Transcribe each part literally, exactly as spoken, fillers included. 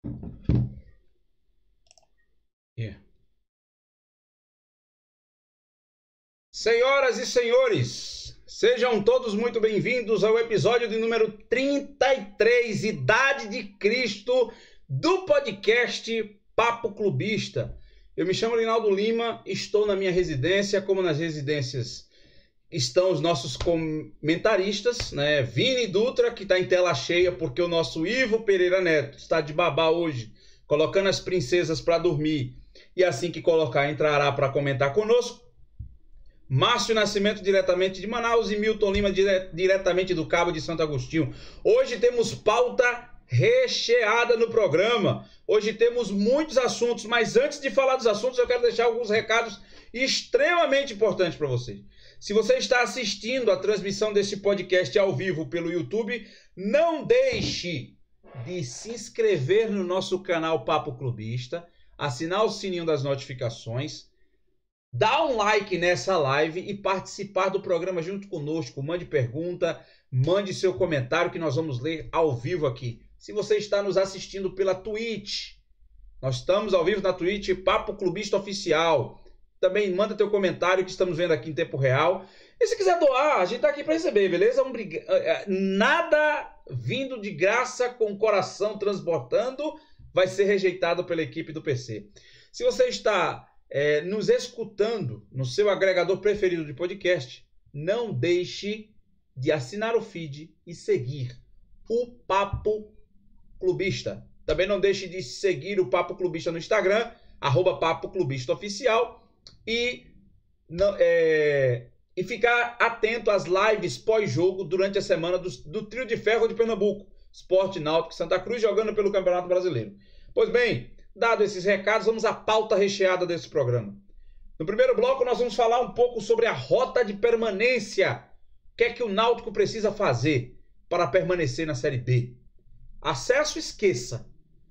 Yeah. Senhoras e senhores, sejam todos muito bem-vindos ao episódio de número trinta e três, Idade de Cristo, do podcast Papo Clubista. Eu me chamo Linaldo Lima, estou na minha residência, como nas residências estão os nossos comentaristas, né? Vini Dutra, que está em tela cheia porque o nosso Ivo Pereira Neto está de babá hoje, colocando as princesas para dormir, e assim que colocar entrará para comentar conosco. Márcio Nascimento, diretamente de Manaus, e Milton Lima, dire diretamente do Cabo de Santo Agostinho. Hoje temos pauta recheada no programa. Hoje temos muitos assuntos, mas antes de falar dos assuntos, eu quero deixar alguns recados extremamente importantes para vocês. Se você está assistindo a transmissão desse podcast ao vivo pelo YouTube, não deixe de se inscrever no nosso canal Papo Clubista, assinar o sininho das notificações, dá um like nessa live e participar do programa junto conosco. Mande pergunta, mande seu comentário que nós vamos ler ao vivo aqui. Se você está nos assistindo pela Twitch, nós estamos ao vivo na Twitch, Papo Clubista Oficial. Também manda teu comentário que estamos vendo aqui em tempo real. E se quiser doar, a gente está aqui para receber, beleza? Um brig... Nada vindo de graça com o coração transbordando vai ser rejeitado pela equipe do P C. Se você está É, nos escutando no seu agregador preferido de podcast, não deixe de assinar o feed e seguir o Papo Clubista. Também não deixe de seguir o Papo Clubista no Instagram, arroba Papo Clubista Oficial, e, não, é, e ficar atento às lives pós-jogo durante a semana do, do Trio de Ferro de Pernambuco, Sport Náutico Santa Cruz, jogando pelo Campeonato Brasileiro. Pois bem, dado esses recados, vamos à pauta recheada desse programa. No primeiro bloco, nós vamos falar um pouco sobre a rota de permanência. O que é que o Náutico precisa fazer para permanecer na Série B? Acesso, esqueça.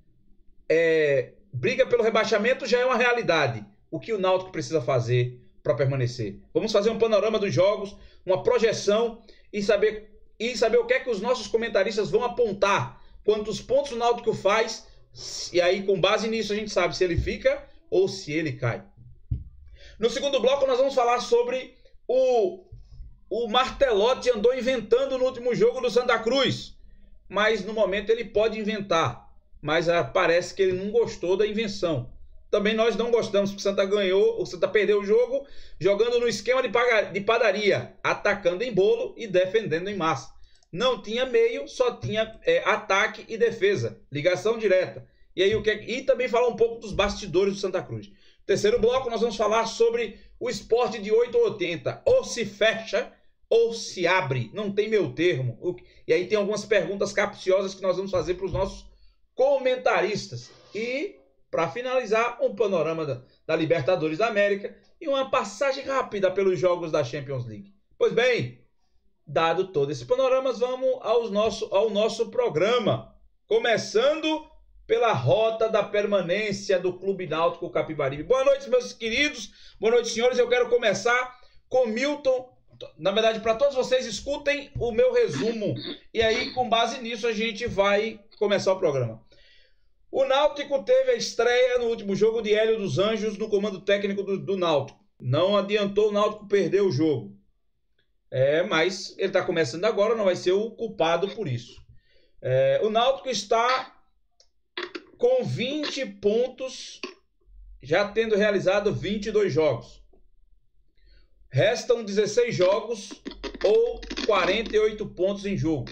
É, briga pelo rebaixamento já é uma realidade. O que o Náutico precisa fazer para permanecer? Vamos fazer um panorama dos jogos, uma projeção e saber, e saber o que é que os nossos comentaristas vão apontar. Quantos pontos o Náutico faz. E aí, com base nisso, a gente sabe se ele fica ou se ele cai. No segundo bloco, nós vamos falar sobre o, o Martelotti andou inventando no último jogo do Santa Cruz. Mas no momento ele pode inventar. Mas ah, parece que ele não gostou da invenção. Também nós não gostamos, porque o Santa ganhou, o Santa perdeu o jogo jogando no esquema de, de padaria, atacando em bolo e defendendo em massa. Não tinha meio, só tinha é, ataque e defesa, ligação direta. E, aí, o que... e também falar um pouco dos bastidores do Santa Cruz. Terceiro bloco, nós vamos falar sobre o esporte de oito ou oitenta. Ou se fecha ou se abre. Não tem meio termo. E aí tem algumas perguntas capciosas que nós vamos fazer para os nossos comentaristas. E, para finalizar, um panorama da, da Libertadores da América e uma passagem rápida pelos jogos da Champions League. Pois bem, dado todo esse panorama, vamos aos nosso, ao nosso programa. Começando pela rota da permanência do Clube Náutico Capibaribe. Boa noite, meus queridos. Boa noite, senhores. Eu quero começar com Milton. Na verdade, para todos vocês, escutem o meu resumo. E aí, com base nisso, a gente vai começar o programa. O Náutico teve a estreia no último jogo de Hélio dos Anjos no comando técnico do, do Náutico. Não adiantou o Náutico perder o jogo. É, mas ele está começando agora, não vai ser o culpado por isso. É, o Náutico está com vinte pontos, já tendo realizado vinte e dois jogos. Restam dezesseis jogos ou quarenta e oito pontos em jogo.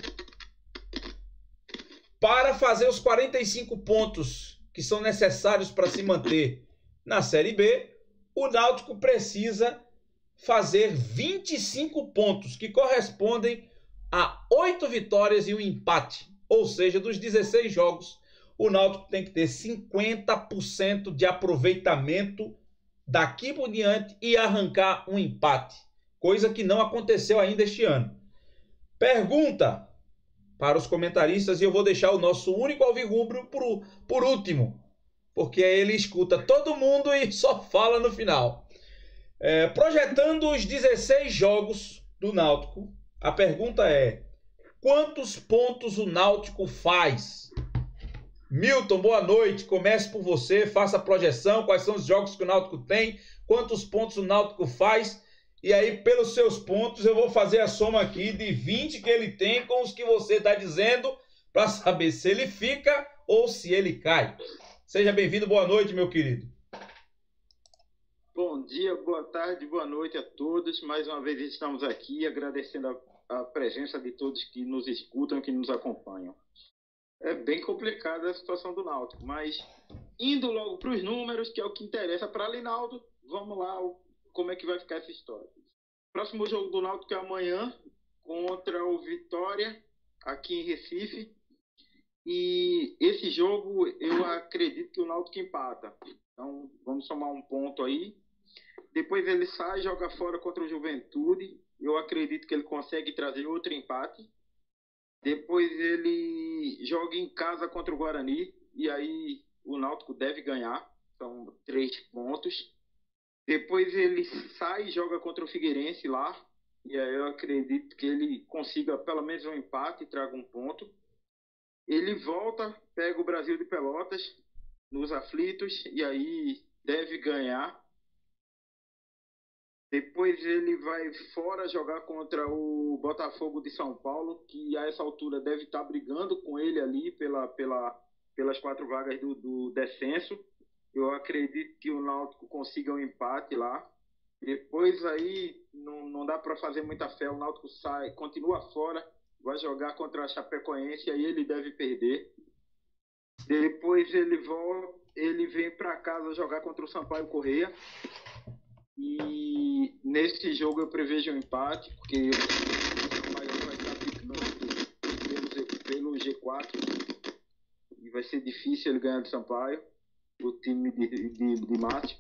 Para fazer os quarenta e cinco pontos que são necessários para se manter na Série B, o Náutico precisa fazer vinte e cinco pontos, que correspondem a oito vitórias e um empate. Ou seja, dos dezesseis jogos, o Náutico tem que ter cinquenta por cento de aproveitamento daqui por diante e arrancar um empate. Coisa que não aconteceu ainda este ano. Pergunta para os comentaristas, e eu vou deixar o nosso único alvirrubro por, por último, porque ele escuta todo mundo e só fala no final. É, projetando os dezesseis jogos do Náutico, a pergunta é: quantos pontos o Náutico faz Milton, boa noite. Comece por você, faça a projeção, quais são os jogos que o Náutico tem, quantos pontos o Náutico faz, e aí pelos seus pontos eu vou fazer a soma aqui de vinte que ele tem com os que você está dizendo, para saber se ele fica ou se ele cai. Seja bem-vindo, boa noite, meu querido. Bom dia, boa tarde, boa noite a todos. Mais uma vez estamos aqui agradecendo a, a presença de todos que nos escutam, que nos acompanham. É bem complicada a situação do Náutico, mas indo logo para os números, que é o que interessa para Linaldo, vamos lá, como é que vai ficar essa história. Próximo jogo do Náutico é amanhã, contra o Vitória, aqui em Recife. E esse jogo, eu acredito que o Náutico empata. Então, vamos somar um ponto aí. Depois ele sai, joga fora contra o Juventude. Eu acredito que ele consegue trazer outro empate. Depois ele joga em casa contra o Guarani. E aí o Náutico deve ganhar. São três pontos. Depois ele sai e joga contra o Figueirense lá. E aí eu acredito que ele consiga pelo menos um empate e traga um ponto. Ele volta, pega o Brasil de Pelotas nos aflitos e aí deve ganhar. Depois ele vai fora jogar contra o Botafogo de São Paulo, que a essa altura deve estar brigando com ele ali pela, pela, pelas quatro vagas do, do descenso. Eu acredito que o Náutico consiga um empate lá. Depois aí não, não dá para fazer muita fé, o Náutico sai, continua fora, vai jogar contra a Chapecoense e aí ele deve perder. Depois ele volta, ele vem para casa jogar contra o Sampaio Corrêa. E nesse jogo eu prevejo um empate, porque o Sampaio vai estar ficando pelo, pelo G quatro e vai ser difícil ele ganhar do Sampaio, o time de, de, de Mate.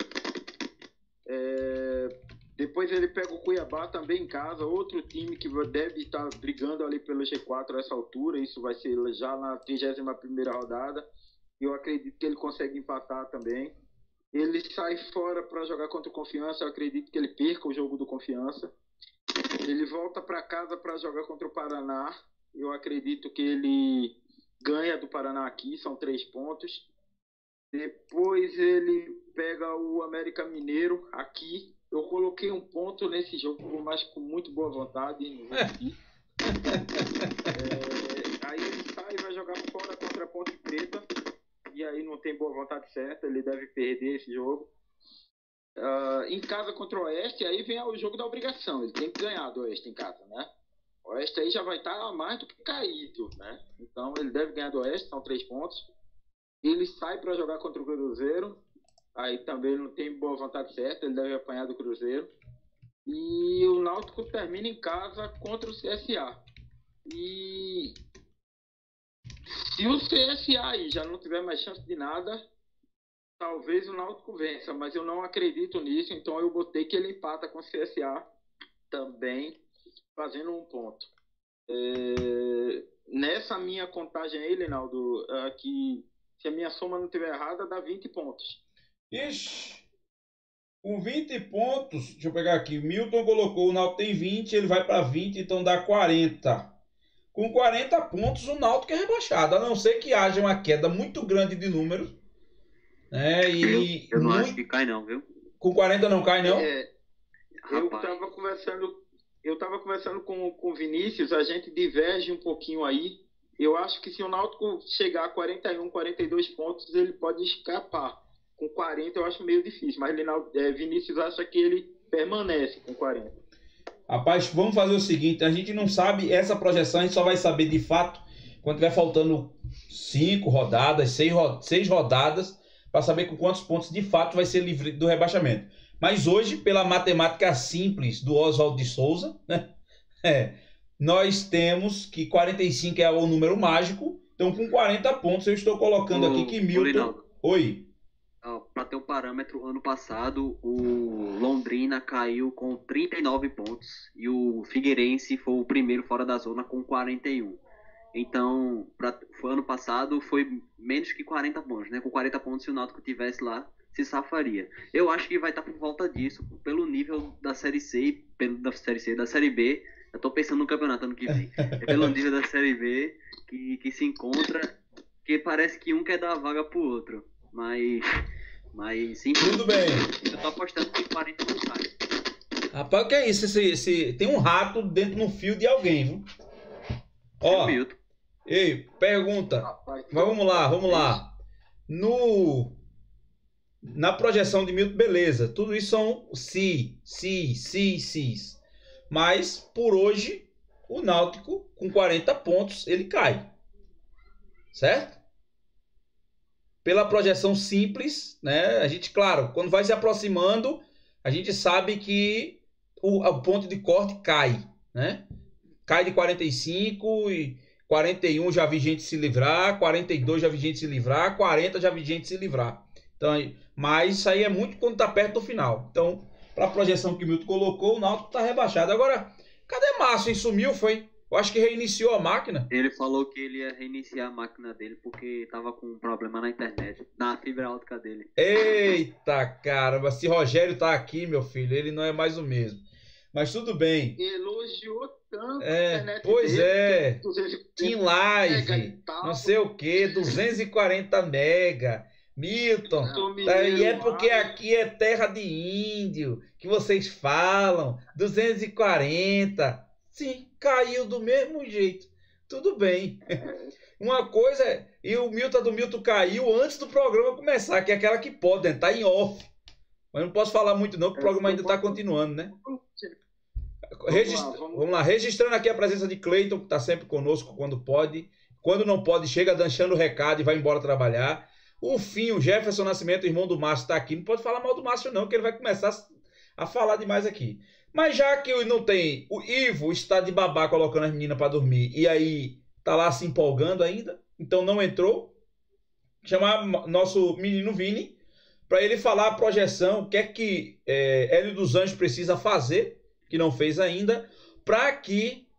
É, depois ele pega o Cuiabá também em casa, outro time que deve estar brigando ali pelo G quatro a essa altura. Isso vai ser já na trigésima primeira rodada. Eu acredito que ele consegue empatar também. Ele sai fora para jogar contra o Confiança. Eu acredito que ele perca o jogo do Confiança. Ele volta para casa para jogar contra o Paraná. Eu acredito que ele ganha do Paraná aqui, são três pontos. Depois ele pega o América Mineiro aqui. Eu coloquei um ponto nesse jogo, mas com muito boa vontade. É, aí ele sai e vai jogar fora contra a Ponte Preta. E aí não tem boa vontade certa, ele deve perder esse jogo. Uh, em casa contra o Oeste, aí vem o jogo da obrigação. Ele tem que ganhar do Oeste em casa, né? O Oeste aí já vai estar mais do que caído, né? Então ele deve ganhar do Oeste, são três pontos. Ele sai para jogar contra o Cruzeiro. Aí também não tem boa vontade certa, ele deve apanhar do Cruzeiro. E o Náutico termina em casa contra o C S A. E se o C S A aí já não tiver mais chance de nada, talvez o Náutico vença, mas eu não acredito nisso, então eu botei que ele empata com o C S A também, fazendo um ponto. É, nessa minha contagem aí, Reinaldo, aqui, se a minha soma não estiver errada, dá vinte pontos. Ixi, com vinte pontos, deixa eu pegar aqui, Milton colocou, o Náutico tem vinte, ele vai para vinte, então dá quarenta. Com quarenta pontos, o Náutico é rebaixado, a não ser que haja uma queda muito grande de números. Né? E eu, eu não muito... acho que cai não, viu? Com quarenta não cai, não? É, eu estava conversando, eu tava conversando com, com o Vinícius, a gente diverge um pouquinho aí. Eu acho que se o Náutico chegar a quarenta e um, quarenta e dois pontos, ele pode escapar. Com quarenta eu acho meio difícil, mas é, Vinícius acha que ele permanece com quarenta. Rapaz, vamos fazer o seguinte, a gente não sabe essa projeção, a gente só vai saber de fato quando tiver faltando cinco rodadas, seis, seis rodadas, para saber com quantos pontos de fato vai ser livre do rebaixamento. Mas hoje, pela matemática simples do Oswaldo de Souza, né, é, nós temos que quarenta e cinco é o número mágico, então com quarenta pontos eu estou colocando o, aqui que Milton... Oi. Para ter um parâmetro, ano passado o Londrina caiu com trinta e nove pontos e o Figueirense foi o primeiro fora da zona com quarenta e um. Então, pra, ano passado foi menos que quarenta pontos, né? Com quarenta pontos, se o Náutico tivesse lá, se safaria. Eu acho que vai estar por volta disso, pelo nível da Série C, pelo da Série C, da Série B. Eu tô pensando no campeonato ano que vem. É pelo nível da Série B que, que se encontra, Porque parece que um quer dar a vaga pro outro. Mas. Mas, enfim. Tudo bem. Eu tô apostando que quarenta não cai. Rapaz, o que é isso? Esse, esse... Tem um rato dentro no fio de alguém, viu? Ó. Milton. Ei, pergunta. Rapaz, Mas vamos lá, vamos lá. No... Na projeção de Milton, beleza. Tudo isso são si, si, si, sis. Mas, por hoje, o Náutico, com quarenta pontos, ele cai. Certo? Pela projeção simples, né? A gente, claro, quando vai se aproximando, a gente sabe que o, o ponto de corte cai, né? Cai de quarenta e cinco e quarenta e um já vi gente se livrar, quarenta e dois já vi gente se livrar, quarenta já vi gente se livrar. Então, mas isso aí é muito quando tá perto do final. Então, para a projeção que o Milton colocou, o Náutico tá rebaixado. Agora, cadê Márcio? Ele sumiu, foi? Eu acho que reiniciou a máquina. Ele falou que ele ia reiniciar a máquina dele porque tava com um problema na internet, na fibra ótica dele. Eita, caramba, se Rogério tá aqui, meu filho, ele não é mais o mesmo. Mas tudo bem. Elogiou tanto É, a internet pois dele, é. que duzentos Team mega Live, e tal. não sei o que, duzentos e quarenta mega. Milton, Tô tá, e é mineiro, porque ai. aqui é terra de índio, que vocês falam, duzentos e quarenta. Sim, caiu do mesmo jeito. Tudo bem. Uma coisa é, e o Milton do Milton caiu antes do programa começar, que é aquela que pode, né? Tá em off. Mas não posso falar muito não, que o programa ainda tá continuando, né? Regist... Vamos lá, vamos... vamos lá, registrando aqui a presença de Cleiton, que está sempre conosco quando pode. Quando não pode, chega danchando o recado e vai embora trabalhar. O Fim, o Jefferson Nascimento, irmão do Márcio, está aqui. Não pode falar mal do Márcio não, que ele vai começar a falar demais aqui. Mas já que não tem, o Ivo está de babá colocando as meninas para dormir e aí tá lá se empolgando ainda, então não entrou. Chamar nosso menino Vini para ele falar a projeção, o que é que é, Hélio dos Anjos precisa fazer, que não fez ainda, para que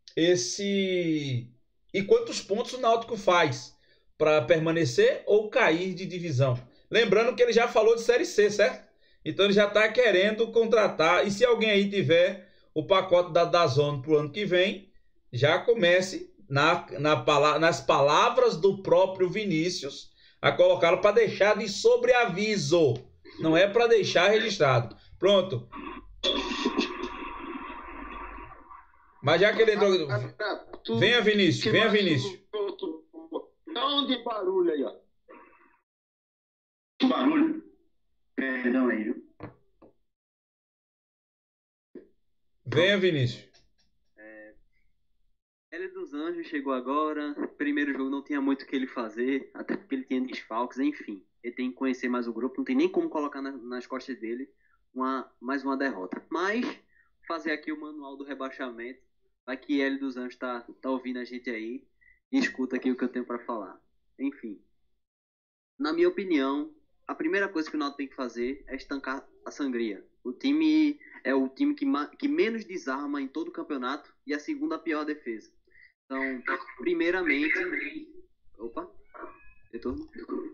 esse... E quantos pontos o Náutico faz para permanecer ou cair de divisão. Lembrando que ele já falou de Série C, certo? Então ele já está querendo contratar. E se alguém aí tiver o pacote da DAZN para o ano que vem, já comece na, na, nas palavras do próprio Vinícius a colocá-lo para deixar de sobreaviso. Não é para deixar registrado. Pronto. Mas já que ele entrou... Venha, Vinícius. Venha, Vinícius. Dá um de barulho aí, ó. Barulho. Perdão aí, viu? Venha, Vinícius. É... Hélio dos Anjos chegou agora. Primeiro jogo não tinha muito o que ele fazer, até porque ele tinha desfalques, enfim. Ele tem que conhecer mais o grupo, não tem nem como colocar na, nas costas dele uma, mais uma derrota. Mas fazer aqui o manual do rebaixamento. Vai que Hélio dos Anjos tá, tá ouvindo a gente aí e escuta aqui o que eu tenho para falar. Enfim, na minha opinião, a primeira coisa que o Náutico tem que fazer é estancar a sangria. O time é o time que, que menos desarma em todo o campeonato e a segunda pior defesa. Então, primeiramente... Opa! Retorno?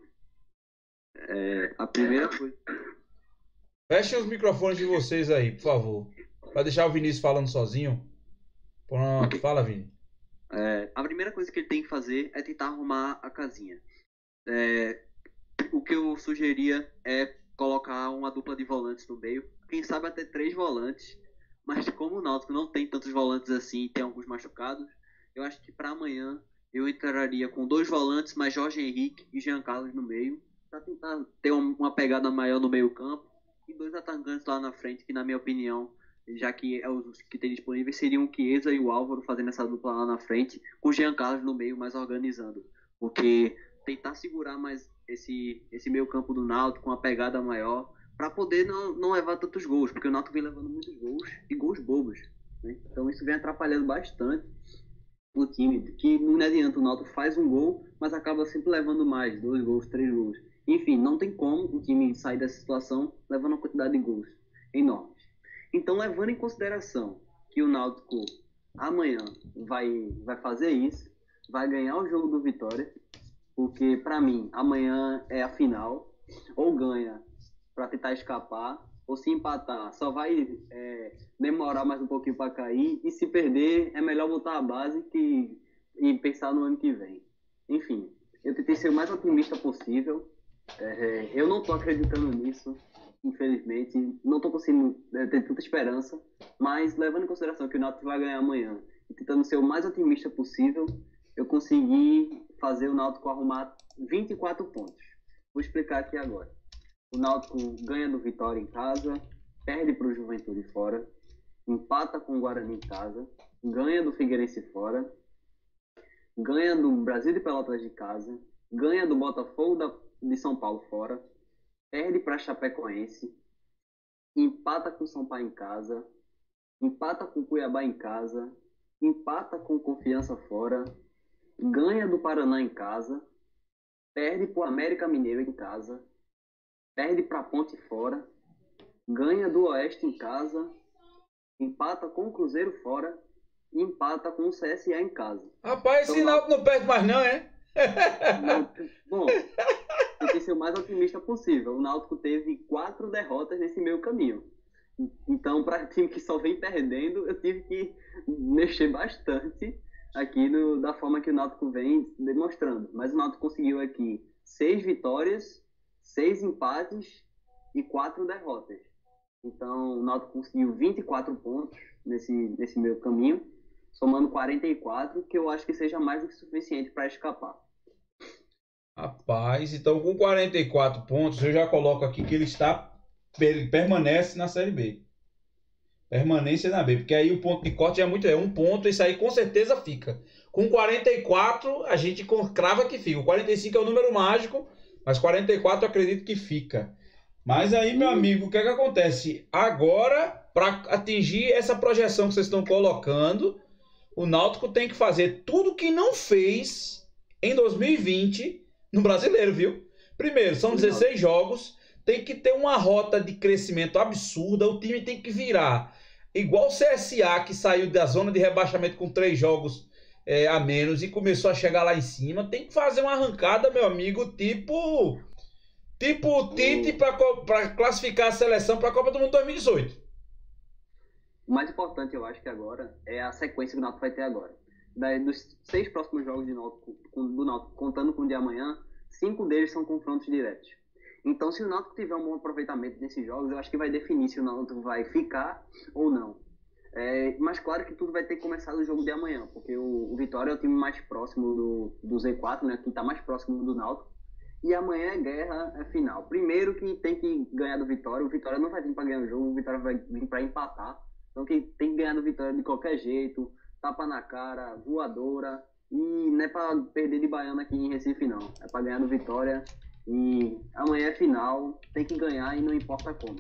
É, a primeira coisa... Fechem os microfones de vocês aí, por favor. Para deixar o Vinícius falando sozinho. Pronto, fala, Vini. É, a primeira coisa que ele tem que fazer é tentar arrumar a casinha. É, o que eu sugeria é colocar uma dupla de volantes no meio. Quem sabe até três volantes. Mas como o Náutico não tem tantos volantes assim e tem alguns machucados, eu acho que para amanhã eu entraria com dois volantes, mais Jorge Henrique e Jean Carlos no meio, para tentar ter uma pegada maior no meio campo. E dois atacantes lá na frente, que na minha opinião, já que é os que tem disponíveis, seriam o Chiesa e o Álvaro fazendo essa dupla lá na frente, com o Jean Carlos no meio mais organizando. Porque tentar segurar mais esse, esse meio campo do Náutico com uma pegada maior, para poder não, não levar tantos gols, porque o Náutico vem levando muitos gols e gols bobos, né? Então isso vem atrapalhando bastante o time, que não adianta, o Náutico faz um gol, mas acaba sempre levando mais, dois gols, três gols. Enfim, não tem como o time sair dessa situação levando uma quantidade de gols enormes. Então, levando em consideração que o Náutico amanhã vai, vai fazer isso, vai ganhar o jogo do Vitória, porque para mim amanhã é a final, ou ganha para tentar escapar, ou se empatar só vai é, demorar mais um pouquinho para cair, e se perder é melhor botar a base que, e pensar no ano que vem. Enfim, eu tentei ser o mais otimista possível. É, eu não estou acreditando nisso, infelizmente. Não estou conseguindo é, ter tanta esperança. Mas, levando em consideração que o Náutico vai ganhar amanhã, e tentando ser o mais otimista possível, eu consegui fazer o Náutico arrumar vinte e quatro pontos. Vou explicar aqui agora. O Náutico ganha do Vitória em casa, perde para o Juventude fora, empata com o Guarani em casa, ganha do Figueirense fora, ganha do Brasil de Pelotas de casa, ganha do Botafogo da, de São Paulo fora, perde para Chapecoense, empata com São Paulo em casa, empata com Cuiabá em casa, empata com Confiança fora, ganha do Paraná em casa, perde para o América Mineiro em casa, perde para a Ponte fora, ganha do Oeste em casa, empata com o Cruzeiro fora e empata com o C S A em casa. Rapaz, esse Então, Náutico não perde mais não, é? Não, bom, tentei ser o mais otimista possível. O Náutico teve quatro derrotas nesse meio caminho. Então, para time que só vem perdendo, eu tive que mexer bastante aqui no, da forma que o Náutico vem demonstrando. Mas o Náutico conseguiu aqui seis vitórias, seis empates e quatro derrotas. Então, o Náutico conseguiu vinte e quatro pontos nesse, nesse meio caminho, somando quarenta e quatro, que eu acho que seja mais do que suficiente para escapar. Rapaz, então com quarenta e quatro pontos, eu já coloco aqui que ele está, ele permanece na Série B. Permanência na B, porque aí o ponto de corte é muito, é um ponto, isso aí com certeza fica. Com quarenta e quatro, a gente crava que fica. O quarenta e cinco é o número mágico, mas quarenta e quatro eu acredito que fica. Mas aí, meu amigo, o que é que acontece? Agora, para atingir essa projeção que vocês estão colocando, o Náutico tem que fazer tudo que não fez em dois mil e vinte no Brasileiro, viu? Primeiro, são dezesseis jogos, tem que ter uma rota de crescimento absurda, o time tem que virar. Igual o C S A, que saiu da zona de rebaixamento com três jogos é, a menos e começou a chegar lá em cima, tem que fazer uma arrancada, meu amigo, tipo... Tipo o Tite para classificar a seleção para a Copa do Mundo dois mil e dezoito. O mais importante, eu acho que agora, é a sequência que o Náutico vai ter agora. Daí, dos seis próximos jogos de Náutico, do Náutico, contando com o de amanhã, cinco deles são confrontos diretos. Então, se o Náutico tiver um bom aproveitamento nesses jogos, eu acho que vai definir se o Náutico vai ficar ou não. É, mas claro que tudo vai ter que começar no jogo de amanhã, porque o, o Vitória é o time mais próximo do, do Z quatro, né, que está mais próximo do Náutico. E amanhã é guerra, é final. Primeiro que tem que ganhar do Vitória. O Vitória não vai vir para ganhar o jogo, o Vitória vai vir para empatar. Então que tem que ganhar do Vitória de qualquer jeito. Tapa na cara, voadora. E não é para perder de baiana aqui em Recife, não. É para ganhar do Vitória. E amanhã é final. Tem que ganhar e não importa como.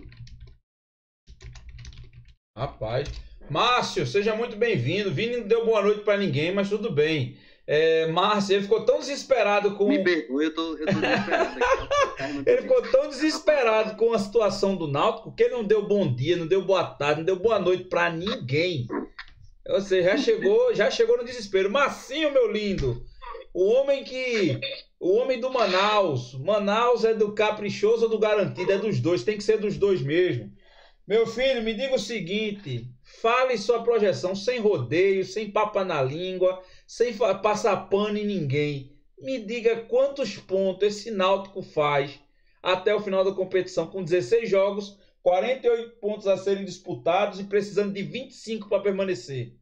Rapaz. Márcio, seja muito bem-vindo. Vini não deu boa noite para ninguém, mas tudo bem. É, Márcio, ele ficou tão desesperado com... Me perdoe, eu tô, eu tô desesperado aqui. Ele ficou tão desesperado com a situação do Náutico que ele não deu bom dia, não deu boa tarde, não deu boa noite pra ninguém. Ou seja, já chegou, já chegou no desespero. Marcinho, meu lindo, o homem que... O homem do Manaus. Manaus é do caprichoso ou do garantido? É dos dois, tem que ser dos dois mesmo. Meu filho, me diga o seguinte... Fale sua projeção sem rodeio, sem papa na língua, sem passar pano em ninguém. Me diga quantos pontos esse Náutico faz até o final da competição, com dezesseis jogos, quarenta e oito pontos a serem disputados e precisando de vinte e cinco para permanecer.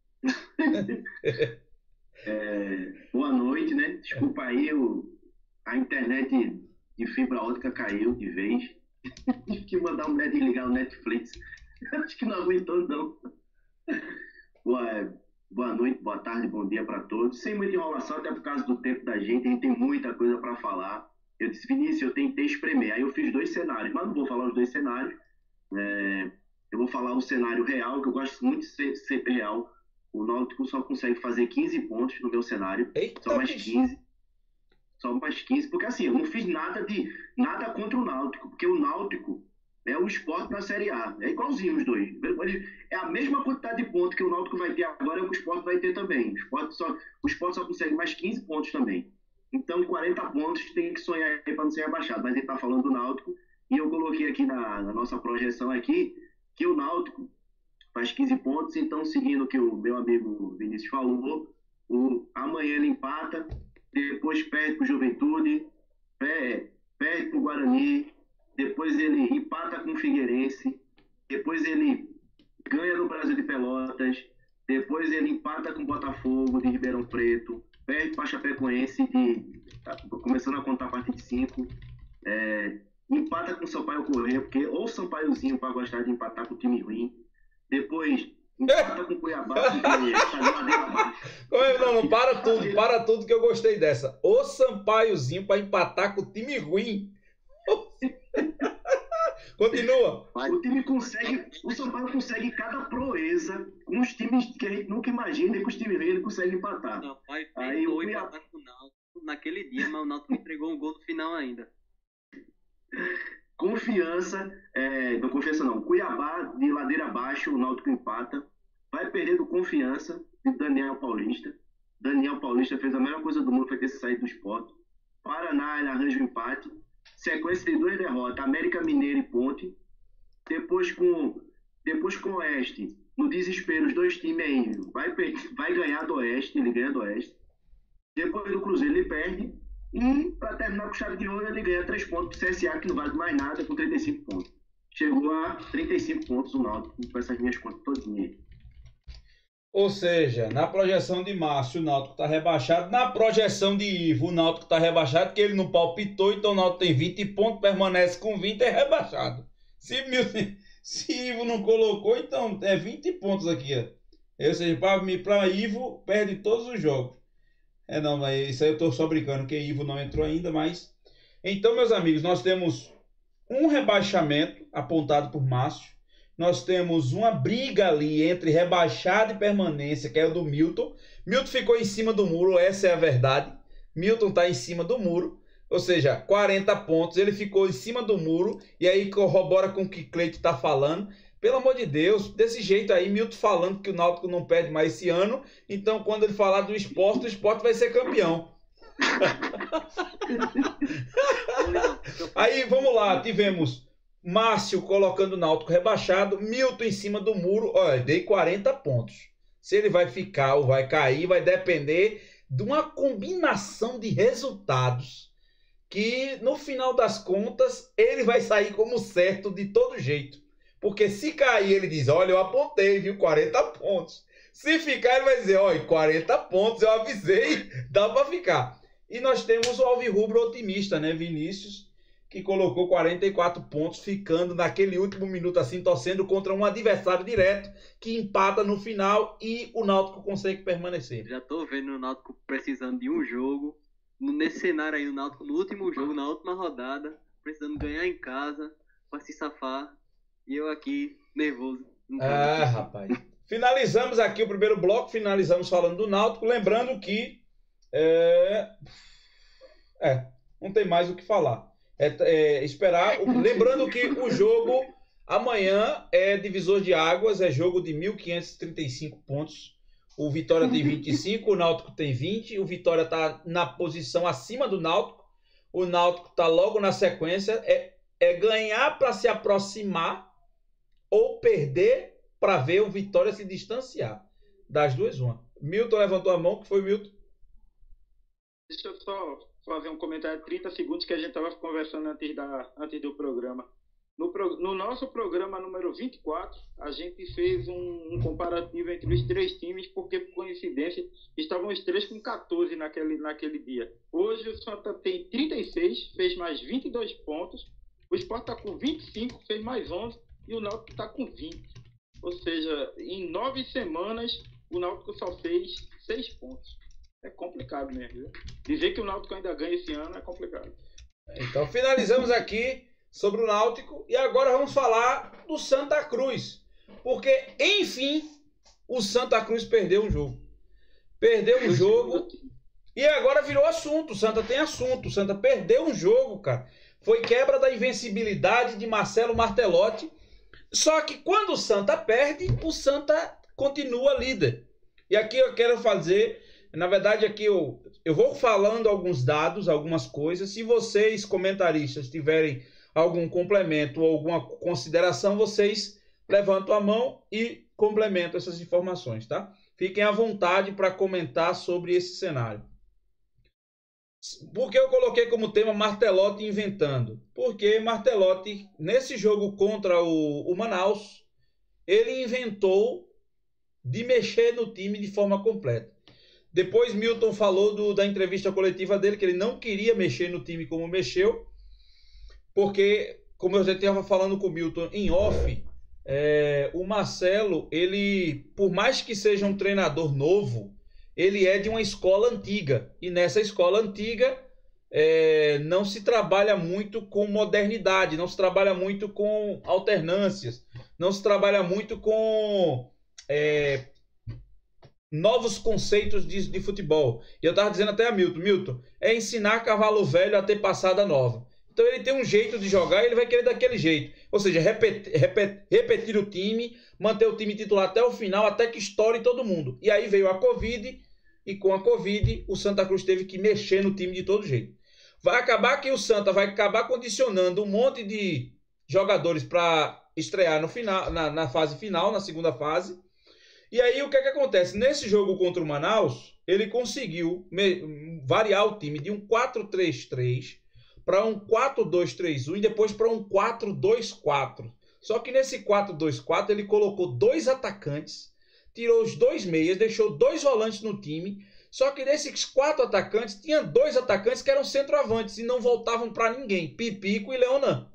É, boa noite, né? Desculpa aí, o, a internet de fibra ótica caiu de vez. Tive que mandar a mulher desligar o Netflix. Acho que não aguentou, não. Boa, boa noite, boa tarde, bom dia para todos. Sem muita enrolação, até por causa do tempo da gente, a gente tem muita coisa para falar. Eu disse, Vinícius, eu tentei espremer. Aí eu fiz dois cenários, mas não vou falar os dois cenários. É, eu vou falar o cenário real, que eu gosto muito de ser, ser real. O Náutico só consegue fazer quinze pontos no meu cenário. Eita, só mais bicho. quinze. Só mais quinze, porque assim, eu não fiz nada de nada contra o Náutico, porque o Náutico é o Sport na Série A. É igualzinho os dois. É a mesma quantidade de pontos que o Náutico vai ter agora, o Sport vai ter também. O Sport só, o Sport só consegue mais quinze pontos também. Então, quarenta pontos tem que sonhar aí para não ser rebaixado. Mas ele está falando do Náutico. E eu coloquei aqui na, na nossa projeção aqui que o Náutico faz quinze pontos. Então, seguindo o que o meu amigo Vinícius falou, o, amanhã ele empata depois perde para o Juventude, perde, perde para o Guarani, depois ele empata com o Figueirense, depois ele ganha no Brasil de Pelotas, depois ele empata com o Botafogo de Ribeirão Preto, perde para a Chapecoense, de, tá, começando a contar a partir de cinco, é, empata com o Sampaio Corrêa, porque ou o Sampaiozinho para gostar de empatar com o time ruim, depois empata com o Cuiabá, porque está ladeira abaixo. Não, não, para tudo, para tudo que eu gostei dessa. O Sampaiozinho para empatar com o time ruim. Continua. O time consegue, o Sampaio consegue cada proeza com os times que a gente nunca imagina e com os times ruins ele consegue empatar. Não, pai, Aí o foi Cuiabá... empatar com o Náutico naquele dia, mas o Náutico entregou um gol no final ainda. Confiança, é, não confiança não, Cuiabá de ladeira abaixo, o Náutico empata, vai perder do Confiança de Daniel Paulista. Daniel Paulista fez a melhor coisa do mundo, foi ter saído do Sport. Paraná, ele arranja o empate. Sequência de duas derrotas, América Mineiro e Ponte. Depois com, depois com o Oeste, no desespero, os dois times aí, vai, vai ganhar do Oeste, ele ganha do Oeste. Depois do Cruzeiro, ele perde. E, para terminar com chave de ouro, ele ganha três pontos do C S A, que não vale mais nada, com trinta e cinco pontos. Chegou a trinta e cinco pontos o Náutico, com essas minhas contas todinhas aí. Ou seja, na projeção de Márcio, o Náutico está rebaixado. Na projeção de Ivo, o Náutico está rebaixado, porque ele não palpitou, então o Náutico tem vinte pontos, permanece com vinte, é rebaixado. Se, se Ivo não colocou, então é vinte pontos aqui. Ó. Ou seja, para Ivo, perde todos os jogos. É não, mas isso aí eu estou só brincando, porque Ivo não entrou ainda, mas... Então, meus amigos, nós temos um rebaixamento apontado por Márcio. Nós temos uma briga ali entre rebaixado e permanência, que é o do Milton. Milton ficou em cima do muro, essa é a verdade. Milton está em cima do muro, ou seja, quarenta pontos. Ele ficou em cima do muro e aí corrobora com o que Cleito está falando. Pelo amor de Deus, desse jeito aí, Milton falando que o Náutico não perde mais esse ano. Então, quando ele falar do esporte, o esporte vai ser campeão. Aí, vamos lá, tivemos... Márcio colocando o Náutico rebaixado, Milton em cima do muro, olha, dei quarenta pontos. Se ele vai ficar ou vai cair, vai depender de uma combinação de resultados que, no final das contas, ele vai sair como certo de todo jeito. Porque se cair, ele diz, olha, eu apontei, viu, quarenta pontos. Se ficar, ele vai dizer, olha, quarenta pontos, eu avisei, dá para ficar. E nós temos o alvirrubro otimista, né, Vinícius? Que colocou quarenta e quatro pontos, ficando naquele último minuto assim, torcendo contra um adversário direto, que empata no final e o Náutico consegue permanecer. Já tô vendo o Náutico precisando de um jogo, nesse cenário aí, o Náutico no último jogo, na última rodada, precisando ganhar em casa, para se safar, e eu aqui, nervoso. Ah, rapaz. Finalizamos aqui o primeiro bloco, finalizamos falando do Náutico, lembrando que é, é não tem mais o que falar. É, é, esperar, lembrando que o jogo amanhã é divisor de águas, é jogo de mil quinhentos e trinta e cinco pontos, o Vitória tem vinte e cinco, o Náutico tem vinte, o Vitória está na posição acima do Náutico, o Náutico está logo na sequência, é, é ganhar para se aproximar ou perder para ver o Vitória se distanciar, das duas uma. Milton levantou a mão, que foi Milton? Deixa eu só fazer um comentário de trinta segundos que a gente estava conversando antes, da, antes do programa. No, no nosso programa número vinte e quatro, a gente fez um, um comparativo entre os três times, porque, por coincidência, estavam os três com quatorze naquele, naquele dia. Hoje o Santa tem trinta e seis, fez mais vinte e dois pontos, o Sport está com vinte e cinco, fez mais onze, e o Náutico está com vinte. Ou seja, em nove semanas, o Náutico só fez seis pontos. É complicado mesmo, viu? Dizer que o Náutico ainda ganha esse ano é complicado. Então finalizamos aqui sobre o Náutico e agora vamos falar do Santa Cruz. Porque, enfim, o Santa Cruz perdeu um jogo. Perdeu um jogo e agora virou assunto. O Santa tem assunto. O Santa perdeu um jogo, cara. Foi quebra da invencibilidade de Marcelo Martelotti. Só que quando o Santa perde, o Santa continua líder. E aqui eu quero fazer... Na verdade, aqui eu, eu vou falando alguns dados, algumas coisas. Se vocês, comentaristas, tiverem algum complemento ou alguma consideração, vocês levantam a mão e complementam essas informações, tá? Fiquem à vontade para comentar sobre esse cenário. Por que eu coloquei como tema Martelotti inventando? Porque Martelotti, nesse jogo contra o, o Manaus, ele inventou de mexer no time de forma completa. Depois Milton falou do, da entrevista coletiva dele, que ele não queria mexer no time como mexeu, porque, como eu já estava falando com o Milton em off, é, o Marcelo, ele, por mais que seja um treinador novo, ele é de uma escola antiga. E nessa escola antiga é, não se trabalha muito com modernidade, não se trabalha muito com alternâncias, não se trabalha muito com é, novos conceitos de, de futebol. E eu estava dizendo até a Milton, Milton, é ensinar cavalo velho a ter passada nova. Então ele tem um jeito de jogar e ele vai querer daquele jeito. Ou seja, repetir, repetir, repetir o time, manter o time titular até o final, até que estoure todo mundo. E aí veio a Covid, e com a Covid o Santa Cruz teve que mexer no time de todo jeito. Vai acabar que o Santa vai acabar condicionando um monte de jogadores para estrear no final, na, na fase final, na segunda fase. E aí o que é que acontece? Nesse jogo contra o Manaus, ele conseguiu me, variar o time de um quatro três três para um quatro dois três um e depois para um quatro dois quatro. Só que nesse quatro dois quatro ele colocou dois atacantes, tirou os dois meias, deixou dois volantes no time. Só que desses quatro atacantes, tinha dois atacantes que eram centroavantes e não voltavam para ninguém. Pipico e Leonan.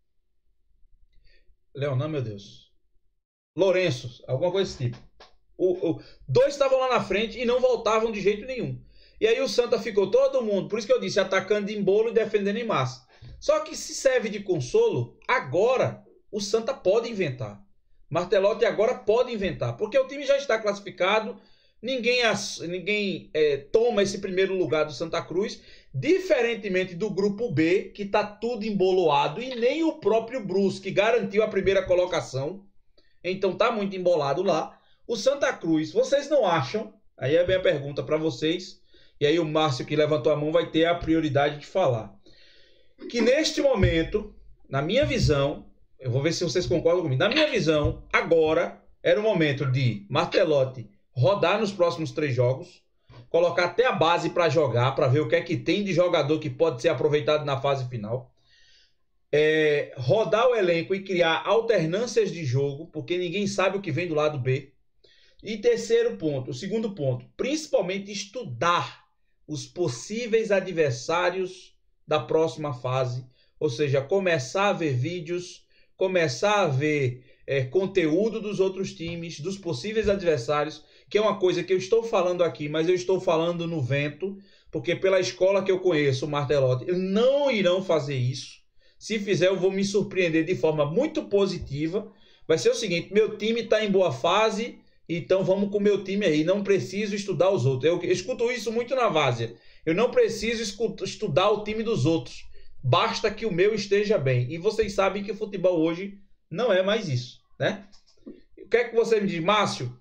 Leonan, meu Deus. Lourenço, alguma coisa desse tipo. O, o, dois estavam lá na frente e não voltavam de jeito nenhum. E aí o Santa ficou todo mundo, por isso que eu disse, atacando em bolo e defendendo em massa. Só que se serve de consolo, agora o Santa pode inventar. Martelotti agora pode inventar, porque o time já está classificado, ninguém, ninguém é, toma esse primeiro lugar do Santa Cruz, diferentemente do grupo B, que está tudo emboloado, e nem o próprio Brusque garantiu a primeira colocação, então está muito embolado lá. O Santa Cruz, vocês não acham, aí é a minha pergunta para vocês, e aí o Márcio que levantou a mão vai ter a prioridade de falar, que neste momento, na minha visão, eu vou ver se vocês concordam comigo, na minha visão, agora era o momento de Martelotti rodar nos próximos três jogos, colocar até a base para jogar, para ver o que é que tem de jogador que pode ser aproveitado na fase final, é, rodar o elenco e criar alternâncias de jogo, porque ninguém sabe o que vem do lado B. E terceiro ponto, o segundo ponto, principalmente estudar os possíveis adversários da próxima fase, ou seja, começar a ver vídeos, começar a ver é, conteúdo dos outros times, dos possíveis adversários, que é uma coisa que eu estou falando aqui, mas eu estou falando no vento, porque pela escola que eu conheço, o Martelotti, não irão fazer isso. Se fizer, eu vou me surpreender de forma muito positiva. Vai ser o seguinte, meu time está em boa fase, então vamos com o meu time aí, não preciso estudar os outros. Eu escuto isso muito na Várzea. Eu não preciso estudar o time dos outros. Basta que o meu esteja bem. E vocês sabem que o futebol hoje não é mais isso, né? O que é que você me diz, Márcio?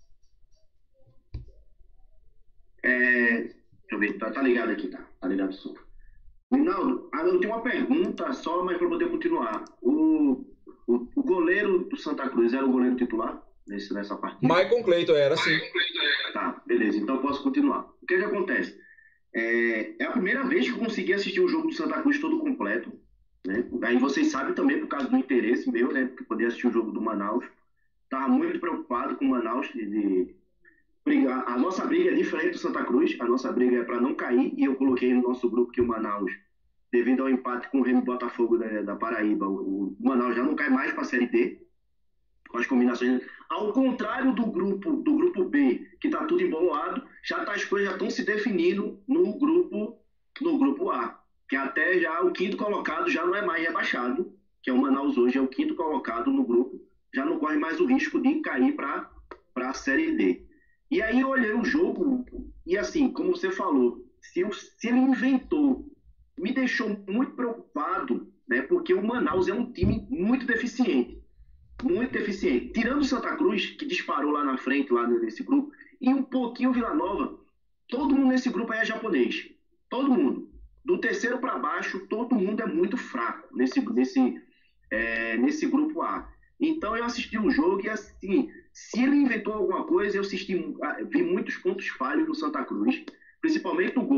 É, deixa eu ver, tá, tá ligado aqui, tá? Tá ligado, super. Rinaldo, eu tenho uma pergunta só, mas para poder continuar. O, o, o goleiro do Santa Cruz era o goleiro titular nesse, nessa partida? Maicon Cleiton era, sim. Tá, beleza, então eu posso continuar. O que que acontece? É, é a primeira vez que eu consegui assistir o jogo do Santa Cruz todo completo, né? Aí vocês sabem também, por causa do interesse meu, né? Porque poder assistir o jogo do Manaus. Estava muito preocupado com o Manaus de... de brigar. A nossa briga é diferente do Santa Cruz, a nossa briga é para não cair, e eu coloquei no nosso grupo que o Manaus, devido ao empate com o Remo Botafogo da, da Paraíba, o, o Manaus já não cai mais para a Série D, com as combinações. Ao contrário do grupo, do grupo B, que está tudo embolado, já tá, as coisas já estão se definindo no grupo, no grupo A, que até já o quinto colocado já não é mais rebaixado, que é o Manaus hoje, é o quinto colocado no grupo, já não corre mais o risco de cair para a Série D. E aí eu olhei o jogo e assim, como você falou, se, eu, se ele inventou, me deixou muito preocupado, né, porque o Manaus é um time muito deficiente, muito deficiente. Tirando o Santa Cruz, que disparou lá na frente, lá nesse grupo, e um pouquinho o Vila Nova, todo mundo nesse grupo aí é japonês. Todo mundo. Do terceiro para baixo, todo mundo é muito fraco nesse, nesse, é, nesse grupo A. Então eu assisti um jogo e assim... Se ele inventou alguma coisa, eu assisti, vi muitos pontos falhos no Santa Cruz, principalmente no gol,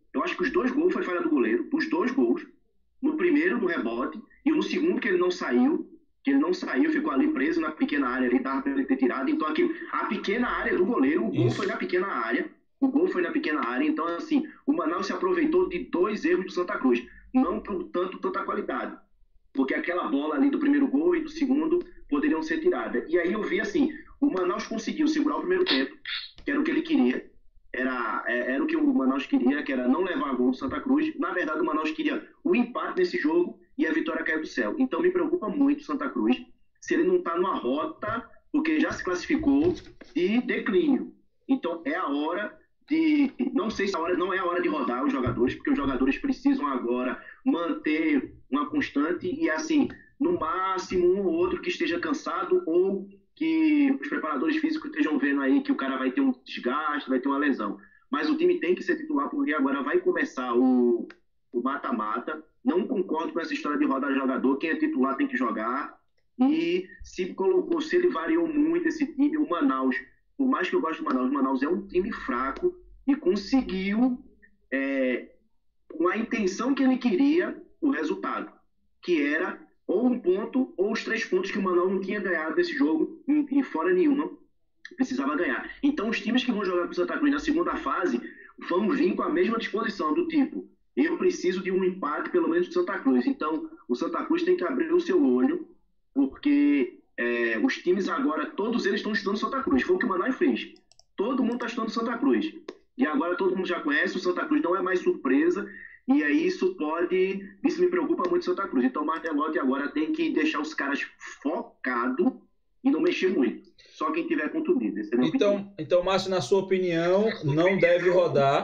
Eu acho que os dois gols foi falha do goleiro, os dois gols. No primeiro, no rebote, e no segundo, que ele não saiu, que ele não saiu, ficou ali preso na pequena área, ele dava para ele ter tirado. Então, aqui, a pequena área do goleiro, o gol Isso. foi na pequena área, o gol foi na pequena área. Então, assim, o Manaus se aproveitou de dois erros do Santa Cruz, não por tanto, tanta qualidade, porque aquela bola ali do primeiro gol e do segundo poderiam ser tiradas. E aí eu vi, assim, o Manaus conseguiu segurar o primeiro tempo, que era o que ele queria, Era, era o que o Manaus queria, que era não levar gol do Santa Cruz. Na verdade, o Manaus queria o empate nesse jogo e a vitória caiu do céu. Então, me preocupa muito o Santa Cruz, se ele não está numa rota, porque já se classificou, de declínio. Então, é a hora de... Não sei se a hora, não é a hora de rodar os jogadores, porque os jogadores precisam agora manter uma constante e, assim, no máximo, um ou outro que esteja cansado ou... que os preparadores físicos estejam vendo aí que o cara vai ter um desgaste, vai ter uma lesão. Mas o time tem que ser titular, porque agora vai começar o o mata-mata. Não concordo com essa história de rodar jogador. Quem é titular tem que jogar. E se colocou, se ele variou muito esse time, o Manaus, por mais que eu goste do Manaus, o Manaus é um time fraco e conseguiu, é, com a intenção que ele queria, o resultado, que era ou um ponto, ou os três pontos que o Manaus não tinha ganhado nesse jogo, em, em fora nenhuma, precisava ganhar. Então, os times que vão jogar com o Santa Cruz na segunda fase vão vir com a mesma disposição, do tipo, eu preciso de um empate, pelo menos, do Santa Cruz. Então, o Santa Cruz tem que abrir o seu olho, porque é, os times agora, todos eles estão estudando Santa Cruz. Foi o que o Manaus fez. Todo mundo está estudando Santa Cruz. E agora todo mundo já conhece, o Santa Cruz não é mais surpresa. E aí isso pode... Isso me preocupa muito, Santa Cruz. Então o Martelotti agora tem que deixar os caras focados e não mexer muito. Só quem tiver contundido. É então, então, Márcio, na sua opinião, não deve rodar.